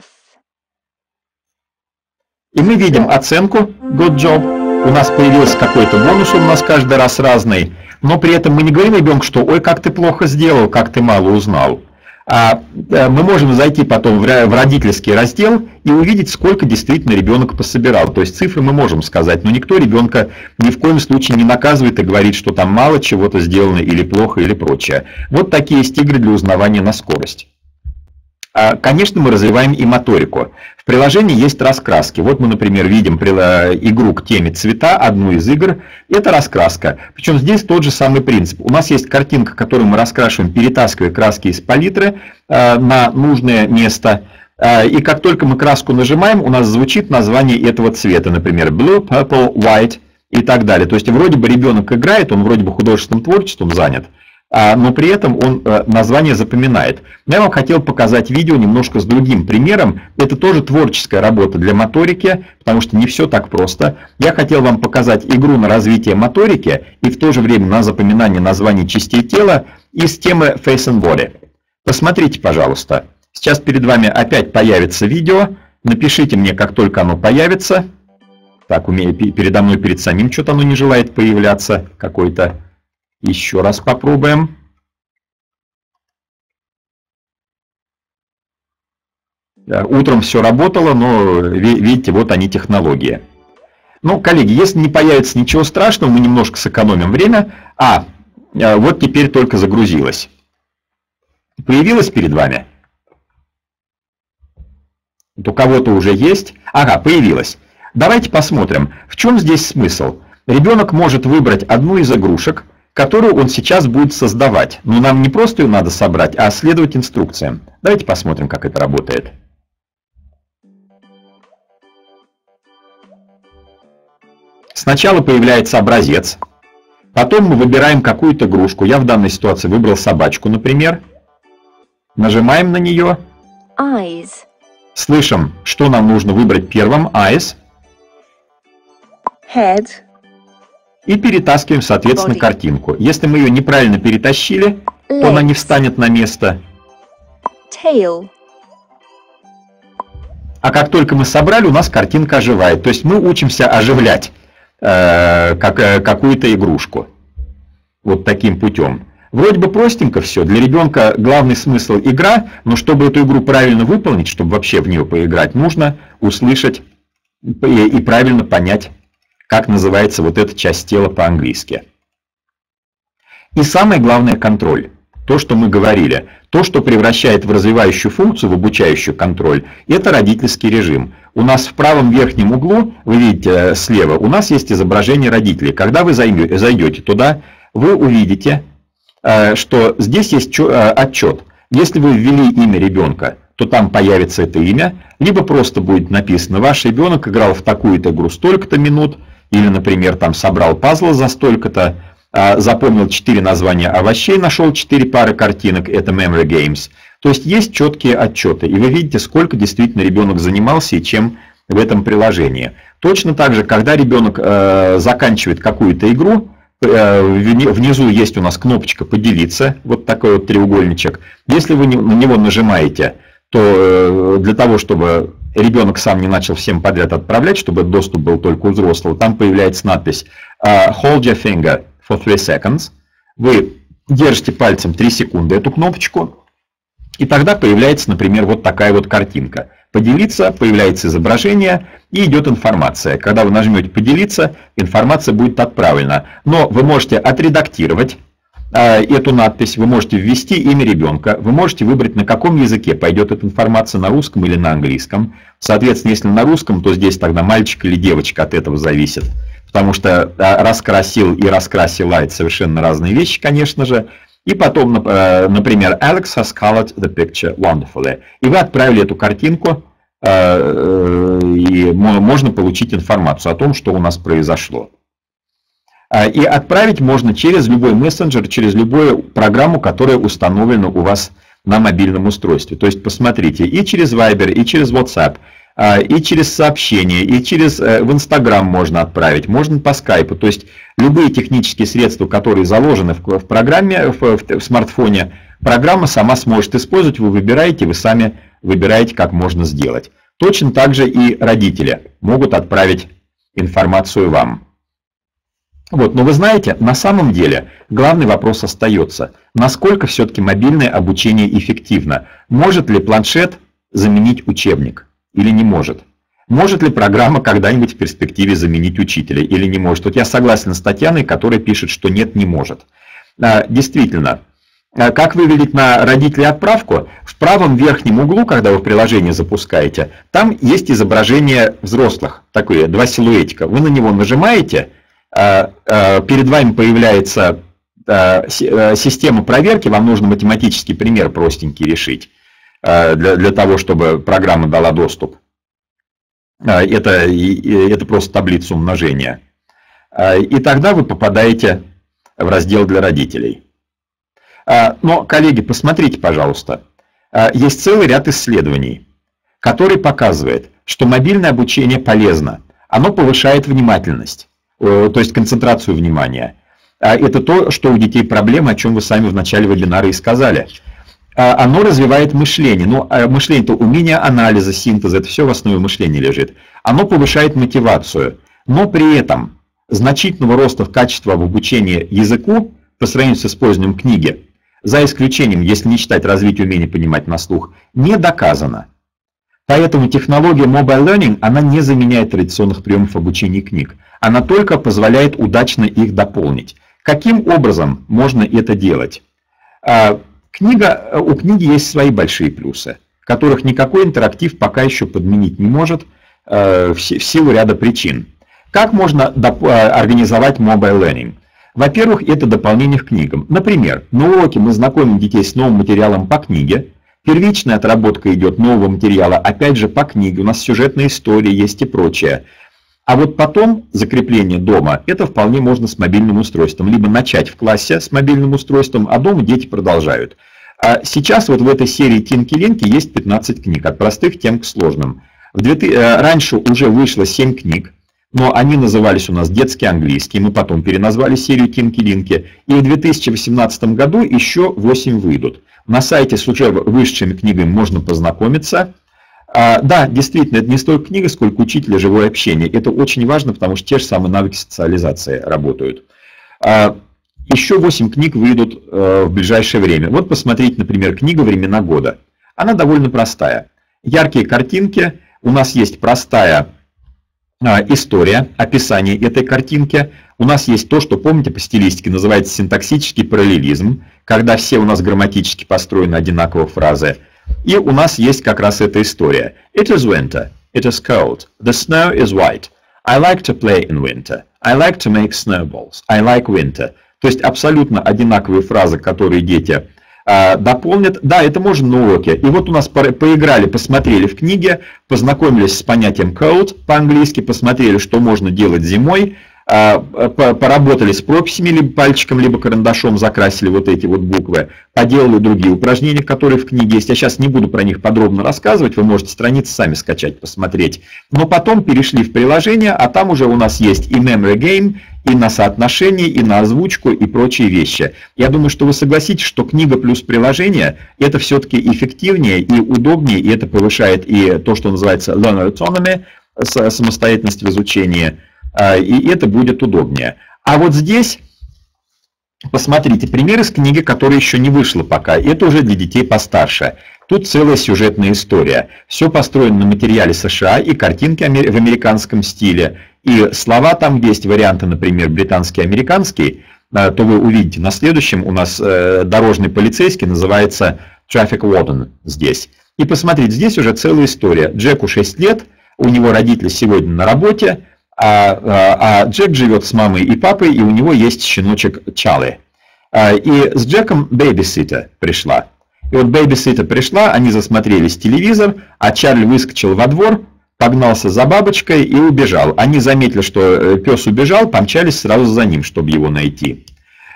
И мы видим оценку Good job. У нас появился какой-то бонус, он у нас каждый раз разный. Но при этом мы не говорим ребенку, что ой, как ты плохо сделал, как ты мало узнал. А мы можем зайти потом в родительский раздел и увидеть, сколько действительно ребенок пособирал. То есть цифры мы можем сказать, но никто ребенка ни в коем случае не наказывает и говорит, что там мало чего-то сделано или плохо или прочее. Вот такие есть игры для узнавания на скорость. Конечно, мы развиваем и моторику. В приложении есть раскраски. Вот мы, например, видим игру к теме цвета, одну из игр. Это раскраска. Причем здесь тот же самый принцип. У нас есть картинка, которую мы раскрашиваем, перетаскивая краски из палитры на нужное место. И как только мы краску нажимаем, у нас звучит название этого цвета. Например, blue, purple, white и так далее. То есть вроде бы ребенок играет, он вроде бы художественным творчеством занят, но при этом он название запоминает. Я вам хотел показать видео немножко с другим примером. Это тоже творческая работа для моторики, потому что не все так просто. Я хотел вам показать игру на развитие моторики и в то же время на запоминание названий частей тела из темы Face and Body. Посмотрите, пожалуйста. Сейчас перед вами опять появится видео. Напишите мне, как только оно появится. Так, у меня передо мной перед самим что-то оно не желает появляться. Какой-то... Еще раз попробуем. Утром все работало, но видите, вот они технологии. Ну, коллеги, если не появится ничего страшного, мы немножко сэкономим время. А, вот теперь только загрузилось. Появилось перед вами? У кого-то уже есть? Ага, появилось. Давайте посмотрим, в чем здесь смысл. Ребенок может выбрать одну из игрушек, которую он сейчас будет создавать. Но нам не просто ее надо собрать, а следовать инструкциям. Давайте посмотрим, как это работает. Сначала появляется образец. Потом мы выбираем какую-то игрушку. Я в данной ситуации выбрал собачку, например. Нажимаем на нее. Eyes. Слышим, что нам нужно выбрать первым. Eyes. Head. И перетаскиваем, соответственно, Body. картинку. Если мы ее неправильно перетащили, Legs. то она не встанет на место. Tail. А как только мы собрали, у нас картинка оживает. То есть мы учимся оживлять э, как, э, какую-то игрушку. Вот таким путем. Вроде бы простенько все. Для ребенка главный смысл игра, но чтобы эту игру правильно выполнить, чтобы вообще в нее поиграть, нужно услышать и, и правильно понять, как называется вот эта часть тела по-английски. И самое главное — контроль. То, что мы говорили. То, что превращает в развивающую функцию, в обучающую контроль, это родительский режим. У нас в правом верхнем углу, вы видите слева, у нас есть изображение родителей. Когда вы зайдете туда, вы увидите, что здесь есть отчет. Если вы ввели имя ребенка, то там появится это имя, либо просто будет написано: ваш ребенок играл в такую-то игру столько-то минут, или, например, там собрал пазлы за столько-то, запомнил четыре названия овощей, нашел четыре пары картинок, это Memory Games. То есть есть четкие отчеты, и вы видите, сколько действительно ребенок занимался и чем в этом приложении. Точно так же, когда ребенок э, заканчивает какую-то игру, э, внизу есть у нас кнопочка «Поделиться», вот такой вот треугольничек. Если вы на него нажимаете, то э, для того, чтобы ребенок сам не начал всем подряд отправлять, чтобы доступ был только у взрослого, там появляется надпись «Hold your finger for three seconds». Вы держите пальцем три секунды эту кнопочку, и тогда появляется, например, вот такая вот картинка. «Поделиться», появляется изображение и идет информация. Когда вы нажмете «Поделиться», информация будет отправлена. Но вы можете отредактировать э, эту надпись, вы можете ввести имя ребенка, вы можете выбрать, на каком языке пойдет эта информация, на русском или на английском. Соответственно, если на русском, то здесь тогда мальчик или девочка, от этого зависит. Потому что раскрасил и раскрасила — это совершенно разные вещи, конечно же. И потом, например, Alex has colored the picture wonderfully. И вы отправили эту картинку, и можно получить информацию о том, что у нас произошло. И отправить можно через любой мессенджер, через любую программу, которая установлена у вас на мобильном устройстве. То есть посмотрите, и через Viber, и через WhatsApp, и через сообщения, и через в Instagram можно отправить, можно по Skype. То есть любые технические средства, которые заложены в, в программе, в, в, в смартфоне, программа сама сможет использовать, вы выбираете, вы сами выбираете, как можно сделать. Точно так же и родители могут отправить информацию вам. Вот, но вы знаете, на самом деле главный вопрос остается: насколько все-таки мобильное обучение эффективно? Может ли планшет заменить учебник? Или не может? Может ли программа когда-нибудь в перспективе заменить учителя? Или не может? Вот я согласен с Татьяной, которая пишет, что нет, не может. Действительно, Как вывелить на родителей отправку? В правом верхнем углу, когда вы приложение запускаете, там есть изображение взрослых, такое, два силуэтика. Вы на него нажимаете, перед вами появляется система проверки, вам нужно математический пример простенький решить, для, для того, чтобы программа дала доступ. Это, это просто таблица умножения. И тогда вы попадаете в раздел для родителей. Но, коллеги, посмотрите, пожалуйста, есть целый ряд исследований, который показывает, что мобильное обучение полезно. Оно повышает внимательность, то есть концентрацию внимания. Это то, что у детей проблема, о чем вы сами в начале вебинара и сказали. Оно развивает мышление. Ну, мышление – это умение анализа, синтеза, это все в основе мышления лежит. Оно повышает мотивацию, но при этом значительного роста в качестве обучения языку по сравнению с использованием книги, за исключением, если не считать развитие умения понимать на слух, не доказано. Поэтому технология Mobile Learning, она не заменяет традиционных приемов обучения книг. Она только позволяет удачно их дополнить. Каким образом можно это делать? Книга, у книги есть свои большие плюсы, которых никакой интерактив пока еще подменить не может в силу ряда причин. Как можно организовать Mobile Learning? Во-первых, это дополнение к книгам. Например, на уроке мы знакомим детей с новым материалом по книге. Первичная отработка идет нового материала, опять же, по книге. У нас сюжетная история есть и прочее. А вот потом закрепление дома, это вполне можно с мобильным устройством. Либо начать в классе с мобильным устройством, а дома дети продолжают. А сейчас вот в этой серии Тинки-Линки есть пятнадцать книг, от простых тем к сложным. Раньше уже вышло семь книг. Но они назывались у нас детский английский, мы потом переназвали серию Тинки-Линки, и в две тысячи восемнадцатом году еще восемь выйдут. На сайте с уже вышедшими книгами можно познакомиться. А, да, действительно, это не столько книга, сколько учителя живое общение. Это очень важно, потому что те же самые навыки социализации работают. А, еще восемь книг выйдут а, в ближайшее время. Вот посмотрите, например, книга «Времена года». Она довольно простая. Яркие картинки, у нас есть простая история, описание этой картинки. У нас есть то, что, помните, по стилистике называется синтаксический параллелизм, когда все у нас грамматически построены одинаково фразы. И у нас есть как раз эта история. It is winter. It is cold. The snow is white. I like to play in winter. I like to make snowballs. I like winter. То есть абсолютно одинаковые фразы, которые дети дополнят. Да, это можно на уроке. И вот у нас поиграли, посмотрели в книге, познакомились с понятием cold по-английски, посмотрели, что можно делать зимой, поработали с прописями, либо пальчиком, либо карандашом, закрасили вот эти вот буквы, поделали другие упражнения, которые в книге есть. Я сейчас не буду про них подробно рассказывать, вы можете страницы сами скачать, посмотреть. Но потом перешли в приложение, а там уже у нас есть и memory game, и на соотношение, и на озвучку, и прочие вещи. Я думаю, что вы согласитесь, что книга плюс приложение – это все-таки эффективнее и удобнее, и это повышает и то, что называется learner autonomy, самостоятельность в изучении, и это будет удобнее. А вот здесь, посмотрите, пример из книги, которая еще не вышла пока. Это уже для детей постарше. Тут целая сюжетная история. Все построено на материале США и картинки в американском стиле. И слова там есть, варианты, например, британский, американский, то вы увидите на следующем. У нас дорожный полицейский называется Traffic Warden здесь. И посмотрите, здесь уже целая история. Джеку шесть лет, у него родители сегодня на работе, а, а, а Джек живет с мамой и папой, и у него есть щеночек Чарли. И с Джеком бэйбиситер пришла. И вот бэйбиситер пришла, они засмотрелись телевизор, а Чарли выскочил во двор, погнался за бабочкой и убежал. Они заметили, что пес убежал, помчались сразу за ним, чтобы его найти.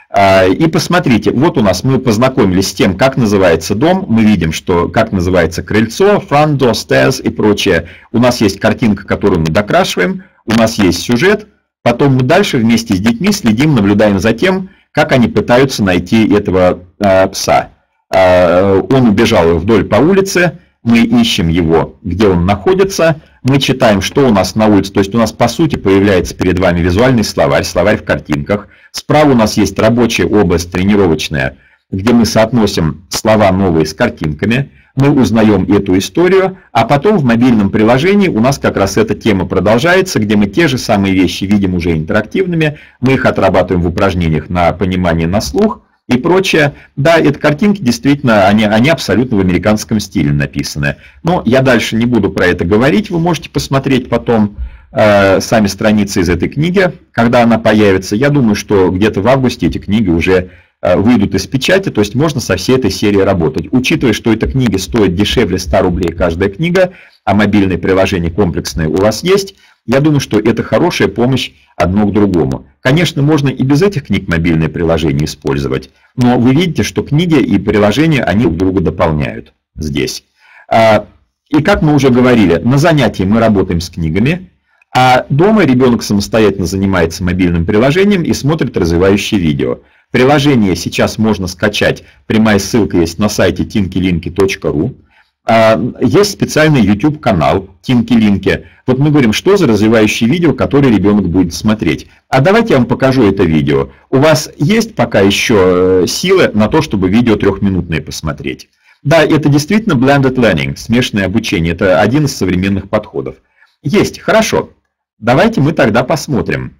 И посмотрите, вот у нас мы познакомились с тем, как называется дом, мы видим, что как называется крыльцо, front door, stairs и прочее. У нас есть картинка, которую мы докрашиваем, у нас есть сюжет, потом мы дальше вместе с детьми следим, наблюдаем за тем, как они пытаются найти этого э, пса. Э, он убежал вдоль по улице, мы ищем его, где он находится, мы читаем, что у нас на улице, то есть у нас по сути появляется перед вами визуальный словарь, словарь в картинках. Справа у нас есть рабочая область, тренировочная, где мы соотносим слова новые с картинками, мы узнаем эту историю, а потом в мобильном приложении у нас как раз эта тема продолжается, где мы те же самые вещи видим уже интерактивными, мы их отрабатываем в упражнениях на понимание на слух, и прочее. Да, это картинки действительно, они, они абсолютно в американском стиле написаны. Но я дальше не буду про это говорить, вы можете посмотреть потом э, сами страницы из этой книги, когда она появится. Я думаю, что где-то в августе эти книги уже э, выйдут из печати, то есть можно со всей этой серией работать. Учитывая, что эта книга стоит дешевле ста рублей каждая книга, а мобильное приложение комплексное у вас есть, я думаю, что это хорошая помощь одно к другому. Конечно, можно и без этих книг мобильное приложение использовать, но вы видите, что книги и приложения, они друг друга дополняют здесь. И как мы уже говорили, на занятии мы работаем с книгами, а дома ребенок самостоятельно занимается мобильным приложением и смотрит развивающие видео. Приложение сейчас можно скачать, прямая ссылка есть на сайте тинки-линки точка ру. Есть специальный YouTube-канал Тинки-Линки. Вот мы говорим, что за развивающие видео, которые ребенок будет смотреть. А давайте я вам покажу это видео. У вас есть пока еще силы на то, чтобы видео трехминутное посмотреть? Да, это действительно blended learning, смешанное обучение. Это один из современных подходов. Есть, хорошо. Давайте мы тогда посмотрим.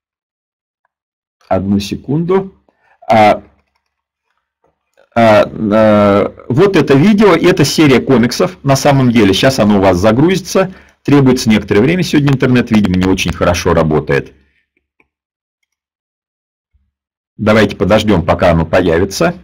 Одну секунду. Вот это видео, это серия комиксов, на самом деле, сейчас оно у вас загрузится, требуется некоторое время, сегодня интернет, видимо, не очень хорошо работает. Давайте подождем, пока оно появится.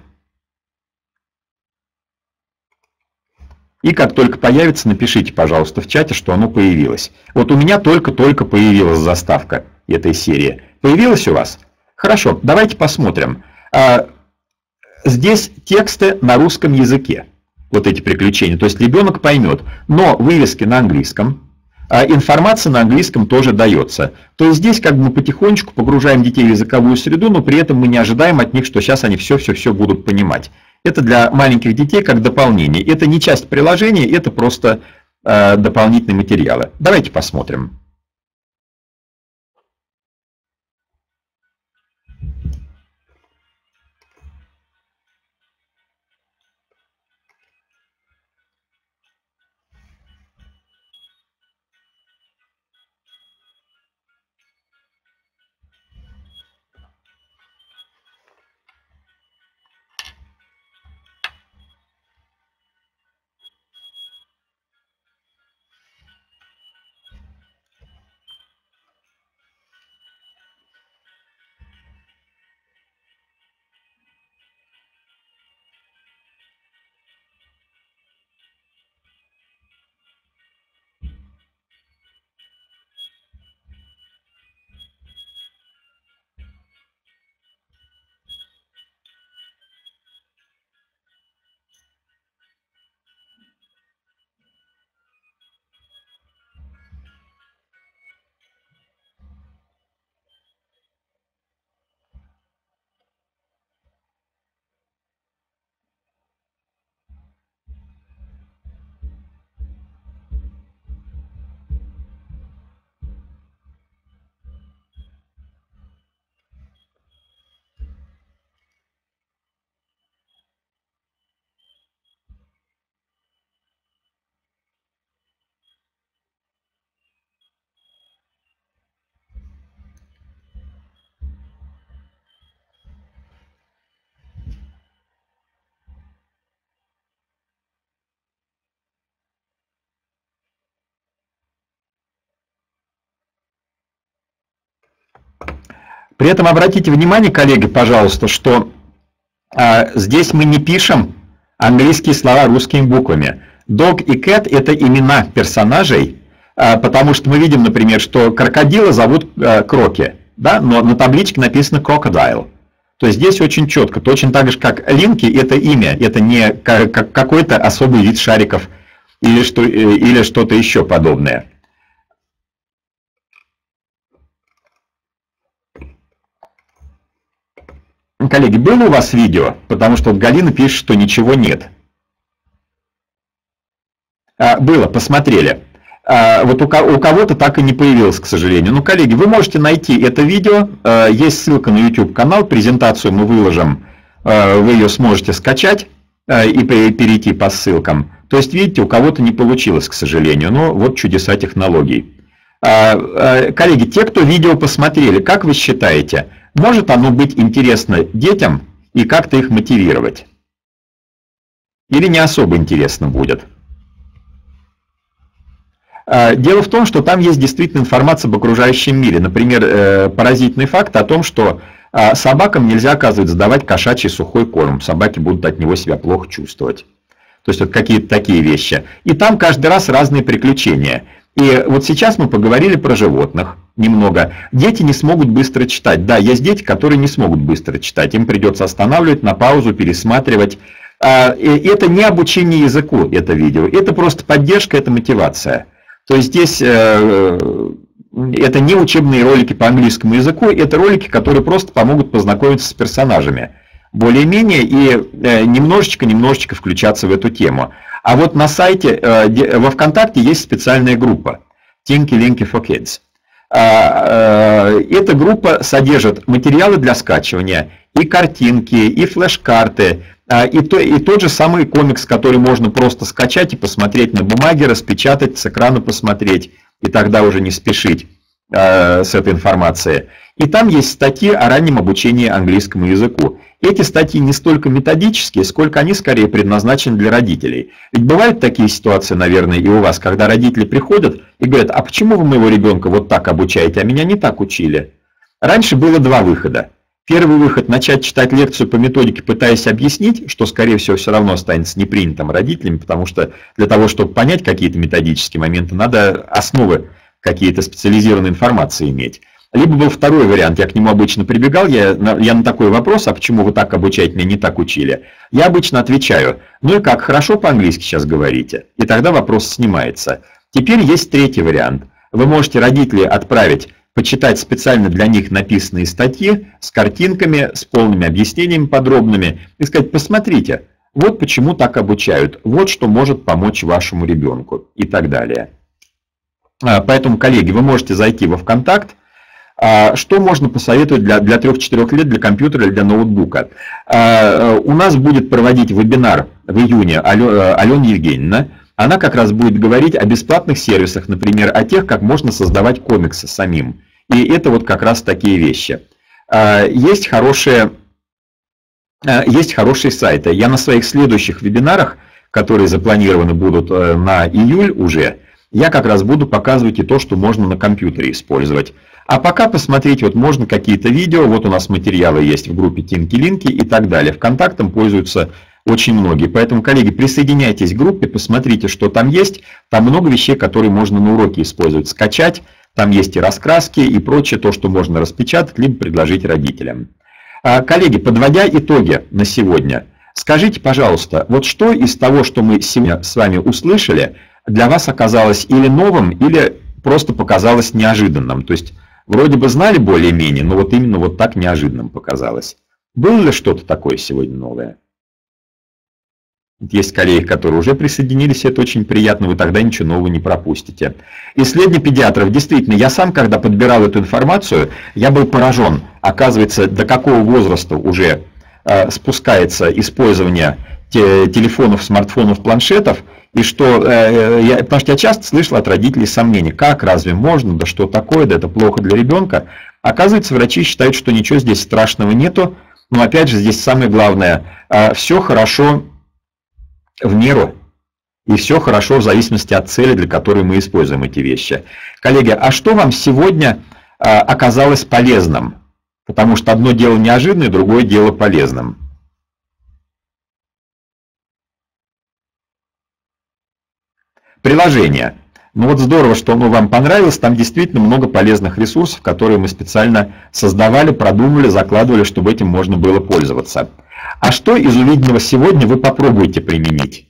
И как только появится, напишите, пожалуйста, в чате, что оно появилось. Вот у меня только-только появилась заставка этой серии. Появилась у вас? Хорошо, давайте посмотрим. Здесь тексты на русском языке, вот эти приключения, то есть ребенок поймет, но вывески на английском, а информация на английском тоже дается. То есть здесь как бы мы потихонечку погружаем детей в языковую среду, но при этом мы не ожидаем от них, что сейчас они все-все-все будут понимать. Это для маленьких детей как дополнение, это не часть приложения, это просто э, дополнительные материалы. Давайте посмотрим. При этом обратите внимание, коллеги, пожалуйста, что а, здесь мы не пишем английские слова русскими буквами. Dog и cat – это имена персонажей, а, потому что мы видим, например, что крокодила зовут а, Кроки, да, но на табличке написано Crocodile. То есть здесь очень четко, точно так же, как Линки – это имя, это не какой-то особый вид шариков или, что, или что-то еще подобное. Коллеги, было у вас видео? Потому что вот Галина пишет, что ничего нет. А, было, посмотрели. А, вот у, у кого-то так и не появилось, к сожалению. Ну, коллеги, вы можете найти это видео. А, есть ссылка на YouTube-канал, презентацию мы выложим. А, вы ее сможете скачать а, и перейти по ссылкам. То есть, видите, у кого-то не получилось, к сожалению. Но вот чудеса технологий. А, а, коллеги, те, кто видео посмотрели, как вы считаете, может оно быть интересно детям и как-то их мотивировать. Или не особо интересно будет. Дело в том, что там есть действительно информация об окружающем мире. Например, поразительный факт о том, что собакам нельзя, оказывается, давать кошачий сухой корм. Собаки будут от него себя плохо чувствовать. То есть вот какие-то такие вещи. И там каждый раз разные приключения. И вот сейчас мы поговорили про животных немного. Дети не смогут быстро читать. Да, есть дети, которые не смогут быстро читать. Им придется останавливать, на паузу, пересматривать. И это не обучение языку, это видео. Это просто поддержка, это мотивация. То есть здесь это не учебные ролики по английскому языку, это ролики, которые просто помогут познакомиться с персонажами более-менее и немножечко-немножечко включаться в эту тему. А вот на сайте, во ВКонтакте есть специальная группа Tinky Linky for Kids. Эта группа содержит материалы для скачивания, и картинки, и флеш-карты, и, то, и тот же самый комикс, который можно просто скачать и посмотреть на бумаге, распечатать, с экрана посмотреть, и тогда уже не спешить э, с этой информацией. И там есть статьи о раннем обучении английскому языку. Эти статьи не столько методические, сколько они скорее предназначены для родителей. Ведь бывают такие ситуации, наверное, и у вас, когда родители приходят и говорят: а почему вы моего ребенка вот так обучаете, а меня не так учили? Раньше было два выхода. Первый выход – начать читать лекцию по методике, пытаясь объяснить, что, скорее всего, все равно останется непринятым родителями, потому что для того, чтобы понять какие-то методические моменты, надо основы какие-то специализированной информации иметь. Либо был второй вариант, я к нему обычно прибегал, я на, я на такой вопрос: а почему вы так обучаете, меня не так учили? Я обычно отвечаю: ну и как, хорошо по-английски сейчас говорите? И тогда вопрос снимается. Теперь есть третий вариант. Вы можете родителей отправить почитать специально для них написанные статьи с картинками, с полными объяснениями подробными и сказать: посмотрите, вот почему так обучают, вот что может помочь вашему ребенку и так далее. Поэтому, коллеги, вы можете зайти во ВКонтакт. Что можно посоветовать для, для трёх-четырёх лет, для компьютера или для ноутбука? У нас будет проводить вебинар в июне Алена Евгеньевна. Она как раз будет говорить о бесплатных сервисах, например, о тех, как можно создавать комиксы самим. И это вот как раз такие вещи. Есть хорошие, есть хорошие сайты. Я на своих следующих вебинарах, которые запланированы будут на июль уже, я как раз буду показывать и то, что можно на компьютере использовать. А пока посмотреть, вот можно какие-то видео, вот у нас материалы есть в группе Tinky Linky и так далее. ВКонтактом пользуются очень многие. Поэтому, коллеги, присоединяйтесь к группе, посмотрите, что там есть. Там много вещей, которые можно на уроке использовать, скачать. Там есть и раскраски, и прочее, то, что можно распечатать, либо предложить родителям. Коллеги, подводя итоги на сегодня, скажите, пожалуйста, вот что из того, что мы сегодня с вами услышали, для вас оказалось или новым, или просто показалось неожиданным? То есть, вроде бы знали более-менее, но вот именно вот так неожиданным показалось. Было ли что-то такое сегодня новое? Есть коллеги, которые уже присоединились, это очень приятно, вы тогда ничего нового не пропустите. Исследование педиатров. Действительно, я сам, когда подбирал эту информацию, я был поражен. Оказывается, до какого возраста уже э, спускается использование те, телефонов, смартфонов, планшетов, и что, э, я, потому что я часто слышал от родителей сомнения: как, разве можно, да что такое, да это плохо для ребенка. Оказывается, врачи считают, что ничего здесь страшного нету, но опять же, здесь самое главное, э, все хорошо в меру, и все хорошо в зависимости от цели, для которой мы используем эти вещи. Коллеги, а что вам сегодня а, оказалось полезным? Потому что одно дело неожиданное, другое дело полезным. Приложение. Ну вот здорово, что оно вам понравилось, там действительно много полезных ресурсов, которые мы специально создавали, продумывали, закладывали, чтобы этим можно было пользоваться. А что из увиденного сегодня вы попробуете применить?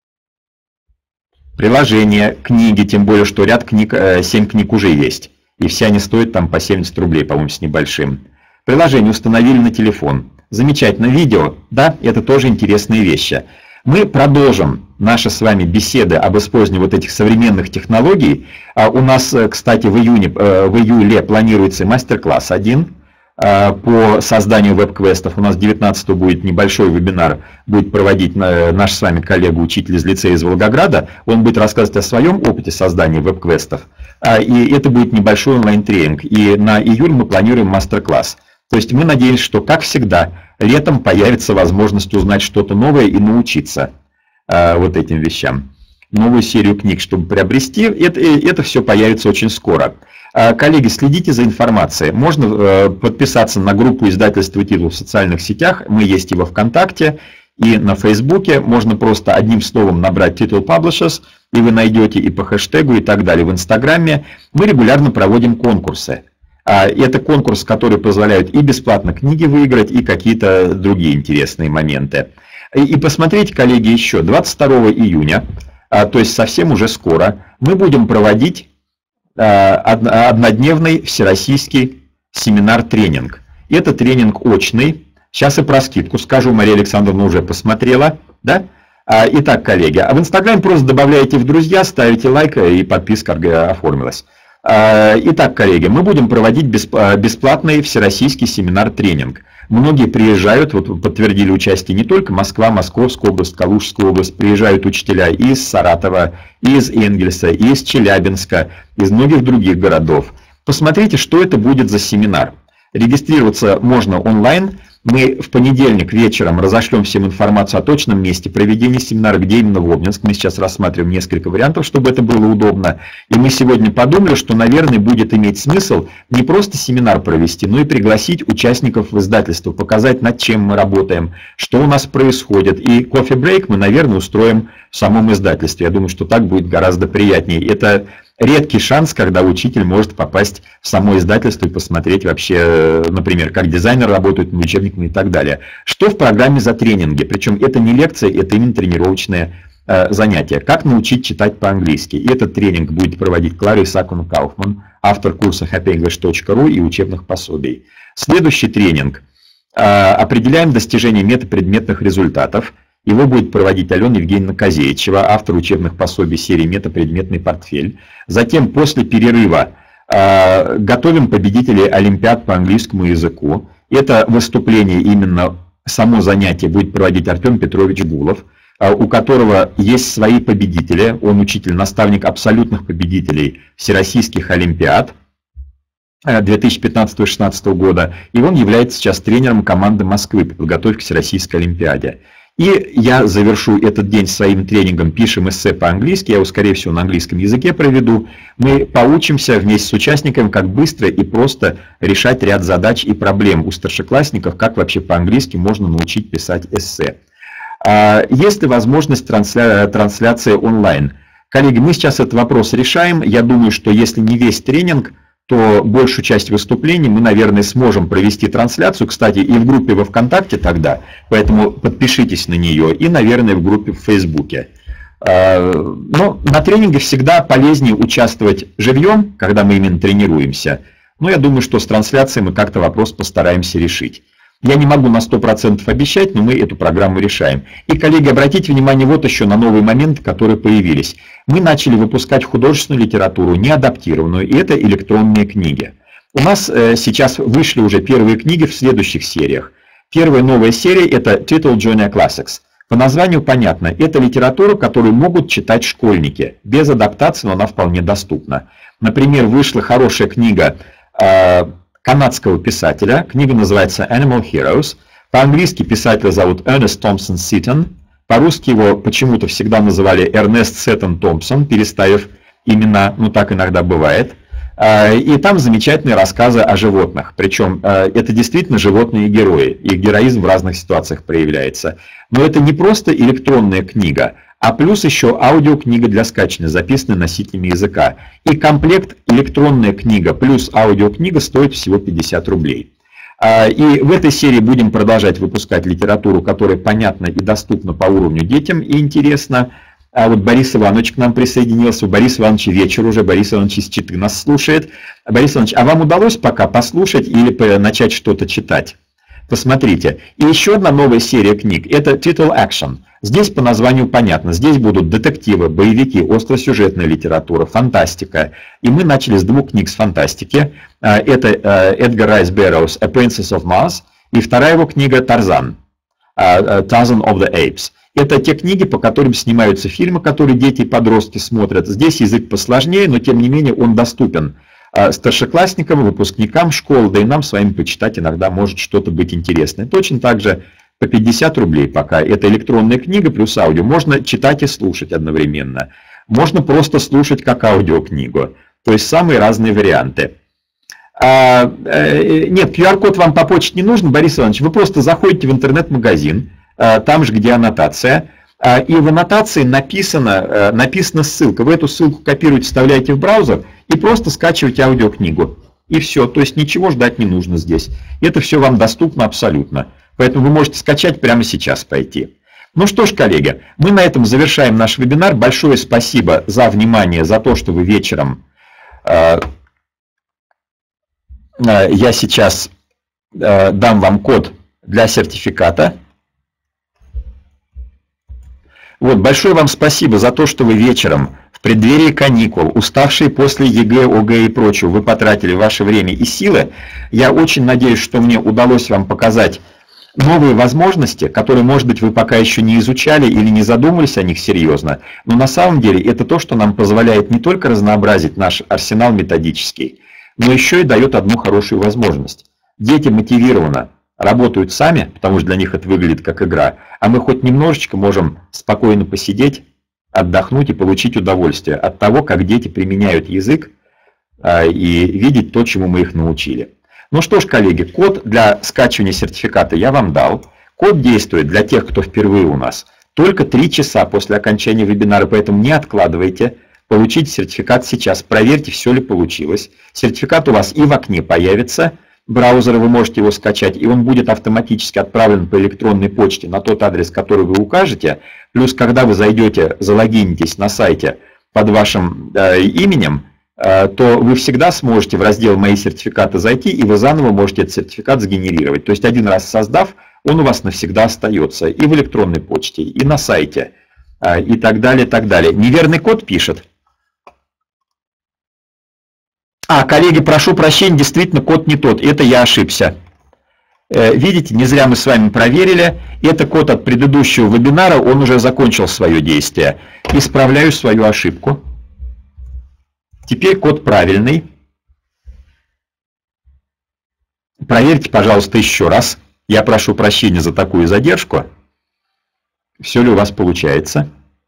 Приложения, книги, тем более, что ряд книг, семь книг уже есть. И все они стоят там по семьдесят рублей, по-моему, с небольшим. Приложение установили на телефон. Замечательно. Видео, да, это тоже интересные вещи. Мы продолжим наши с вами беседы об использовании вот этих современных технологий. У нас, кстати, в июне, в июле планируется мастер-класс один по созданию веб-квестов. У нас девятнадцатого будет небольшой вебинар, будет проводить наш с вами коллега-учитель из лицея из Волгограда. Он будет рассказывать о своем опыте создания веб-квестов. И это будет небольшой онлайн-тренинг. И на июль мы планируем мастер-класс. То есть мы надеемся, что, как всегда, летом появится возможность узнать что-то новое и научиться э, вот этим вещам. Новую серию книг, чтобы приобрести, это, это все появится очень скоро. Коллеги, следите за информацией. Можно подписаться на группу издательства «Титул» в социальных сетях. Мы есть и во ВКонтакте, и на Фейсбуке. Можно просто одним словом набрать «Титул Publishers», и вы найдете и по хэштегу, и так далее. В Инстаграме мы регулярно проводим конкурсы. Это конкурс, который позволяет и бесплатно книги выиграть, и какие-то другие интересные моменты. И посмотрите, коллеги, еще двадцать второго июня, то есть совсем уже скоро, мы будем проводить однодневный всероссийский семинар-тренинг. Это тренинг очный. Сейчас и про скидку скажу, Мария Александровна уже посмотрела. Да? Итак, коллеги, а в Инстаграме просто добавляете в друзья, ставите лайк, и подписка оформилась. Итак, коллеги, мы будем проводить бесплатный всероссийский семинар-тренинг. Многие приезжают, вот подтвердили участие не только Москва, Московская область, Калужская область, приезжают учителя из Саратова, из Энгельса, из Челябинска, из многих других городов. Посмотрите, что это будет за семинар. Регистрироваться можно онлайн. Мы в понедельник вечером разошлем всем информацию о точном месте проведения семинара, где именно в Обнинск. Мы сейчас рассматриваем несколько вариантов, чтобы это было удобно. И мы сегодня подумали, что, наверное, будет иметь смысл не просто семинар провести, но и пригласить участников в издательство, показать, над чем мы работаем, что у нас происходит. И кофе-брейк мы, наверное, устроим в самом издательстве. Я думаю, что так будет гораздо приятнее. Это редкий шанс, когда учитель может попасть в само издательство и посмотреть вообще, например, как дизайнер работает над учебниками и так далее. Что в программе за тренинги? Причем это не лекция, это именно тренировочное э, занятие. Как научить читать по-английски? И этот тренинг будет проводить Клара Исааковна-Кауфман, автор курса хэппи инглиш точка ру и учебных пособий. Следующий тренинг. Э, определяем достижение метапредметных результатов. Его будет проводить Алена Евгеньевна Козеичева, автор учебных пособий серии «Метапредметный портфель». Затем, после перерыва, э, готовим победителей олимпиад по английскому языку. Это выступление, именно само занятие, будет проводить Артем Петрович Гулов, э, у которого есть свои победители. Он учитель-наставник абсолютных победителей всероссийских олимпиад две тысячи пятнадцатого — две тысячи шестнадцатого года. И он является сейчас тренером команды Москвы по подготовке к Всероссийской олимпиаде. И я завершу этот день своим тренингом «Пишем эссе по-английски». Я его, скорее всего, на английском языке проведу. Мы поучимся вместе с участниками, как быстро и просто решать ряд задач и проблем у старшеклассников, как вообще по-английски можно научить писать эссе. Есть ли возможность трансля... трансляции онлайн? Коллеги, мы сейчас этот вопрос решаем. Я думаю, что если не весь тренинг, то большую часть выступлений мы, наверное, сможем провести трансляцию, кстати, и в группе во ВКонтакте тогда, поэтому подпишитесь на нее, и, наверное, в группе в Фейсбуке. Но на тренинге всегда полезнее участвовать живьем, когда мы именно тренируемся, но я думаю, что с трансляцией мы как-то вопрос постараемся решить. Я не могу на сто процентов обещать, но мы эту программу решаем. И, коллеги, обратите внимание вот еще на новые моменты, которые появились. Мы начали выпускать художественную литературу, не адаптированную, и это электронные книги. У нас э, сейчас вышли уже первые книги в следующих сериях. Первая новая серия – это Title Junior Classics. По названию понятно, это литература, которую могут читать школьники. Без адаптации, но она вполне доступна. Например, вышла хорошая книга э, канадского писателя. Книга называется Animal Heroes. По-английски писателя зовут Эрнест Томпсон Ситтон. По-русски его почему-то всегда называли Эрнест Сеттон Томпсон, переставив имена, ну так иногда бывает. И там замечательные рассказы о животных. Причем это действительно животные герои. Их героизм в разных ситуациях проявляется. Но это не просто электронная книга, а плюс еще аудиокнига для скачивания, записанная носителями языка. И комплект электронная книга плюс аудиокнига стоит всего пятьдесят рублей. И в этой серии будем продолжать выпускать литературу, которая понятна и доступна по уровню детям и интересна. А вот Борис Иванович к нам присоединился. У Бориса Ивановича вечер уже. Борис Иванович из Читы нас слушает. Борис Иванович, а вам удалось пока послушать или начать что-то читать? Посмотрите. И еще одна новая серия книг. Это Title Action. Здесь по названию понятно. Здесь будут детективы, боевики, остросюжетная литература, фантастика. И мы начали с двух книг с фантастики. Это Эдгар Райс Бэрроуз «A Princess of Mars» и вторая его книга «Тарзан» «Tarzan of the Apes». Это те книги, по которым снимаются фильмы, которые дети и подростки смотрят. Здесь язык посложнее, но тем не менее он доступен старшеклассникам, выпускникам школ, да и нам с вами почитать иногда может что-то быть интересное. Точно так же по пятьдесят рублей пока. Это электронная книга плюс аудио. Можно читать и слушать одновременно. Можно просто слушать как аудиокнигу. То есть самые разные варианты. А, э, нет, ку ар код вам по почте не нужен, Борис Иванович. Вы просто заходите в интернет-магазин, э, там же, где аннотация. И в аннотации написана, написана ссылка. Вы эту ссылку копируете, вставляете в браузер и просто скачиваете аудиокнигу. И все. То есть ничего ждать не нужно здесь. Это все вам доступно абсолютно. Поэтому вы можете скачать прямо сейчас пойти. Ну что ж, коллеги, мы на этом завершаем наш вебинар. Большое спасибо за внимание, за то, что вы вечером... Я сейчас дам вам код для сертификата. Вот, большое вам спасибо за то, что вы вечером, в преддверии каникул, уставшие после ЕГЭ, ОГЭ и прочего, вы потратили ваше время и силы. Я очень надеюсь, что мне удалось вам показать новые возможности, которые, может быть, вы пока еще не изучали или не задумывались о них серьезно. Но на самом деле это то, что нам позволяет не только разнообразить наш арсенал методический, но еще и дает одну хорошую возможность. Дети мотивированно работают сами, потому что для них это выглядит как игра, а мы хоть немножечко можем спокойно посидеть, отдохнуть и получить удовольствие от того, как дети применяют язык и видеть то, чему мы их научили. Ну что ж, коллеги, код для скачивания сертификата я вам дал. Код действует для тех, кто впервые у нас, только три часа после окончания вебинара, поэтому не откладывайте. Получите сертификат сейчас, проверьте, все ли получилось. Сертификат у вас и в окне появится. Браузера вы можете его скачать, и он будет автоматически отправлен по электронной почте на тот адрес, который вы укажете. Плюс, когда вы зайдете, залогинитесь на сайте под вашим э, именем, э, то вы всегда сможете в раздел «Мои сертификаты» зайти, и вы заново можете этот сертификат сгенерировать. То есть один раз создав, он у вас навсегда остается и в электронной почте, и на сайте, э, и так далее, и так далее. Неверный код пишет. А, коллеги, прошу прощения, действительно код не тот, это я ошибся. Видите, не зря мы с вами проверили, это код от предыдущего вебинара, он уже закончил свое действие. Исправляю свою ошибку. Теперь код правильный. Проверьте, пожалуйста, еще раз. Я прошу прощения за такую задержку. Все ли у вас получается?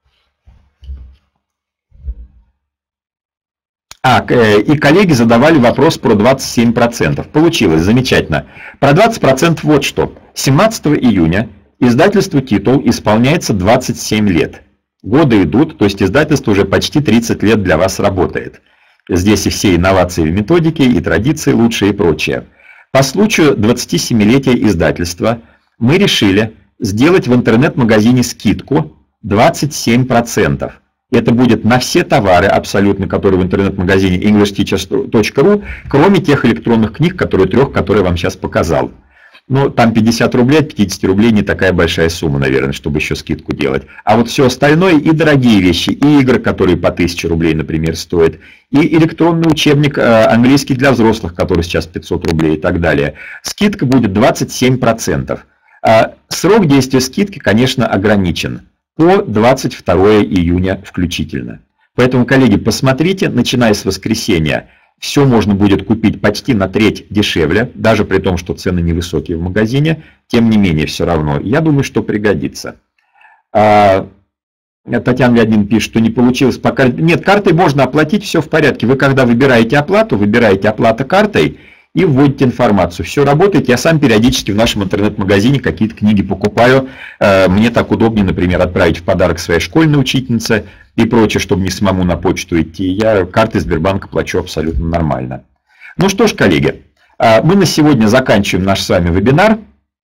А, и коллеги задавали вопрос про двадцать семь процентов. Получилось, замечательно. Про двадцать процентов вот что. семнадцатого июня издательству «Титул» исполняется двадцать семь лет. Годы идут, то есть издательство уже почти тридцать лет для вас работает. Здесь и все инновации в методике, и традиции лучшие и прочее. По случаю двадцатисемилетия издательства мы решили сделать в интернет-магазине скидку двадцать семь процентов. Это будет на все товары абсолютно, которые в интернет-магазине инглиш тичерс точка ру, кроме тех электронных книг, которые трех, которые я вам сейчас показал. Ну, там пятьдесят рублей, от пятидесяти рублей не такая большая сумма, наверное, чтобы еще скидку делать. А вот все остальное, и дорогие вещи, и игры, которые по тысяче рублей, например, стоят, и электронный учебник английский для взрослых, который сейчас пятьсот рублей и так далее. Скидка будет двадцать семь процентов. Срок действия скидки, конечно, ограничен. По двадцать второго июня включительно. Поэтому, коллеги, посмотрите, начиная с воскресенья, все можно будет купить почти на треть дешевле, даже при том, что цены невысокие в магазине, тем не менее, все равно. Я думаю, что пригодится. Татьяна Леонидовна пишет, что не получилось по карте. Нет, картой можно оплатить, все в порядке. Вы когда выбираете оплату, выбираете оплата картой и вводите информацию. Все работает. Я сам периодически в нашем интернет-магазине какие-то книги покупаю. Мне так удобнее, например, отправить в подарок своей школьной учительнице и прочее, чтобы не самому на почту идти. Я картой Сбербанка плачу абсолютно нормально. Ну что ж, коллеги, мы на сегодня заканчиваем наш с вами вебинар.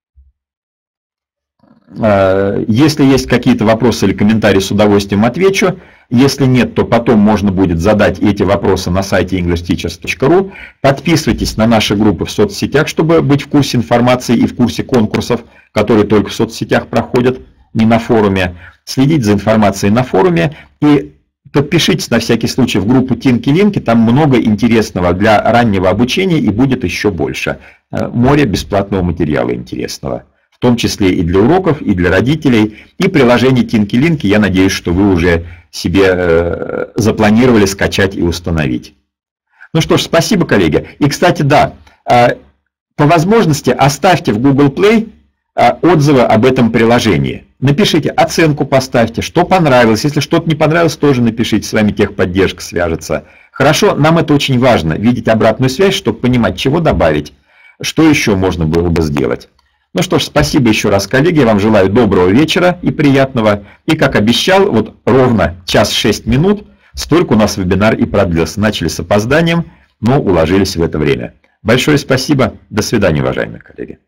Если есть какие-то вопросы или комментарии, с удовольствием отвечу. Если нет, то потом можно будет задать эти вопросы на сайте инглиш тичерс точка ру. Подписывайтесь на наши группы в соцсетях, чтобы быть в курсе информации и в курсе конкурсов, которые только в соцсетях проходят, не на форуме. Следите за информацией на форуме и подпишитесь на всякий случай в группу Тинки-Линки. Там много интересного для раннего обучения и будет еще больше. Море бесплатного материала интересного. В том числе и для уроков, и для родителей, и приложение Тинки-Линки, я надеюсь, что вы уже себе э, запланировали скачать и установить. Ну что ж, спасибо, коллеги. И, кстати, да, по возможности оставьте в Google Play отзывы об этом приложении. Напишите, оценку поставьте, что понравилось. Если что-то не понравилось, тоже напишите, с вами техподдержка свяжется. Хорошо, нам это очень важно, видеть обратную связь, чтобы понимать, чего добавить, что еще можно было бы сделать. Ну что ж, спасибо еще раз, коллеги. Я вам желаю доброго вечера и приятного. И, как обещал, вот ровно час шесть минут, столько у нас вебинар и продлился. Начали с опозданием, но уложились в это время. Большое спасибо. До свидания, уважаемые коллеги.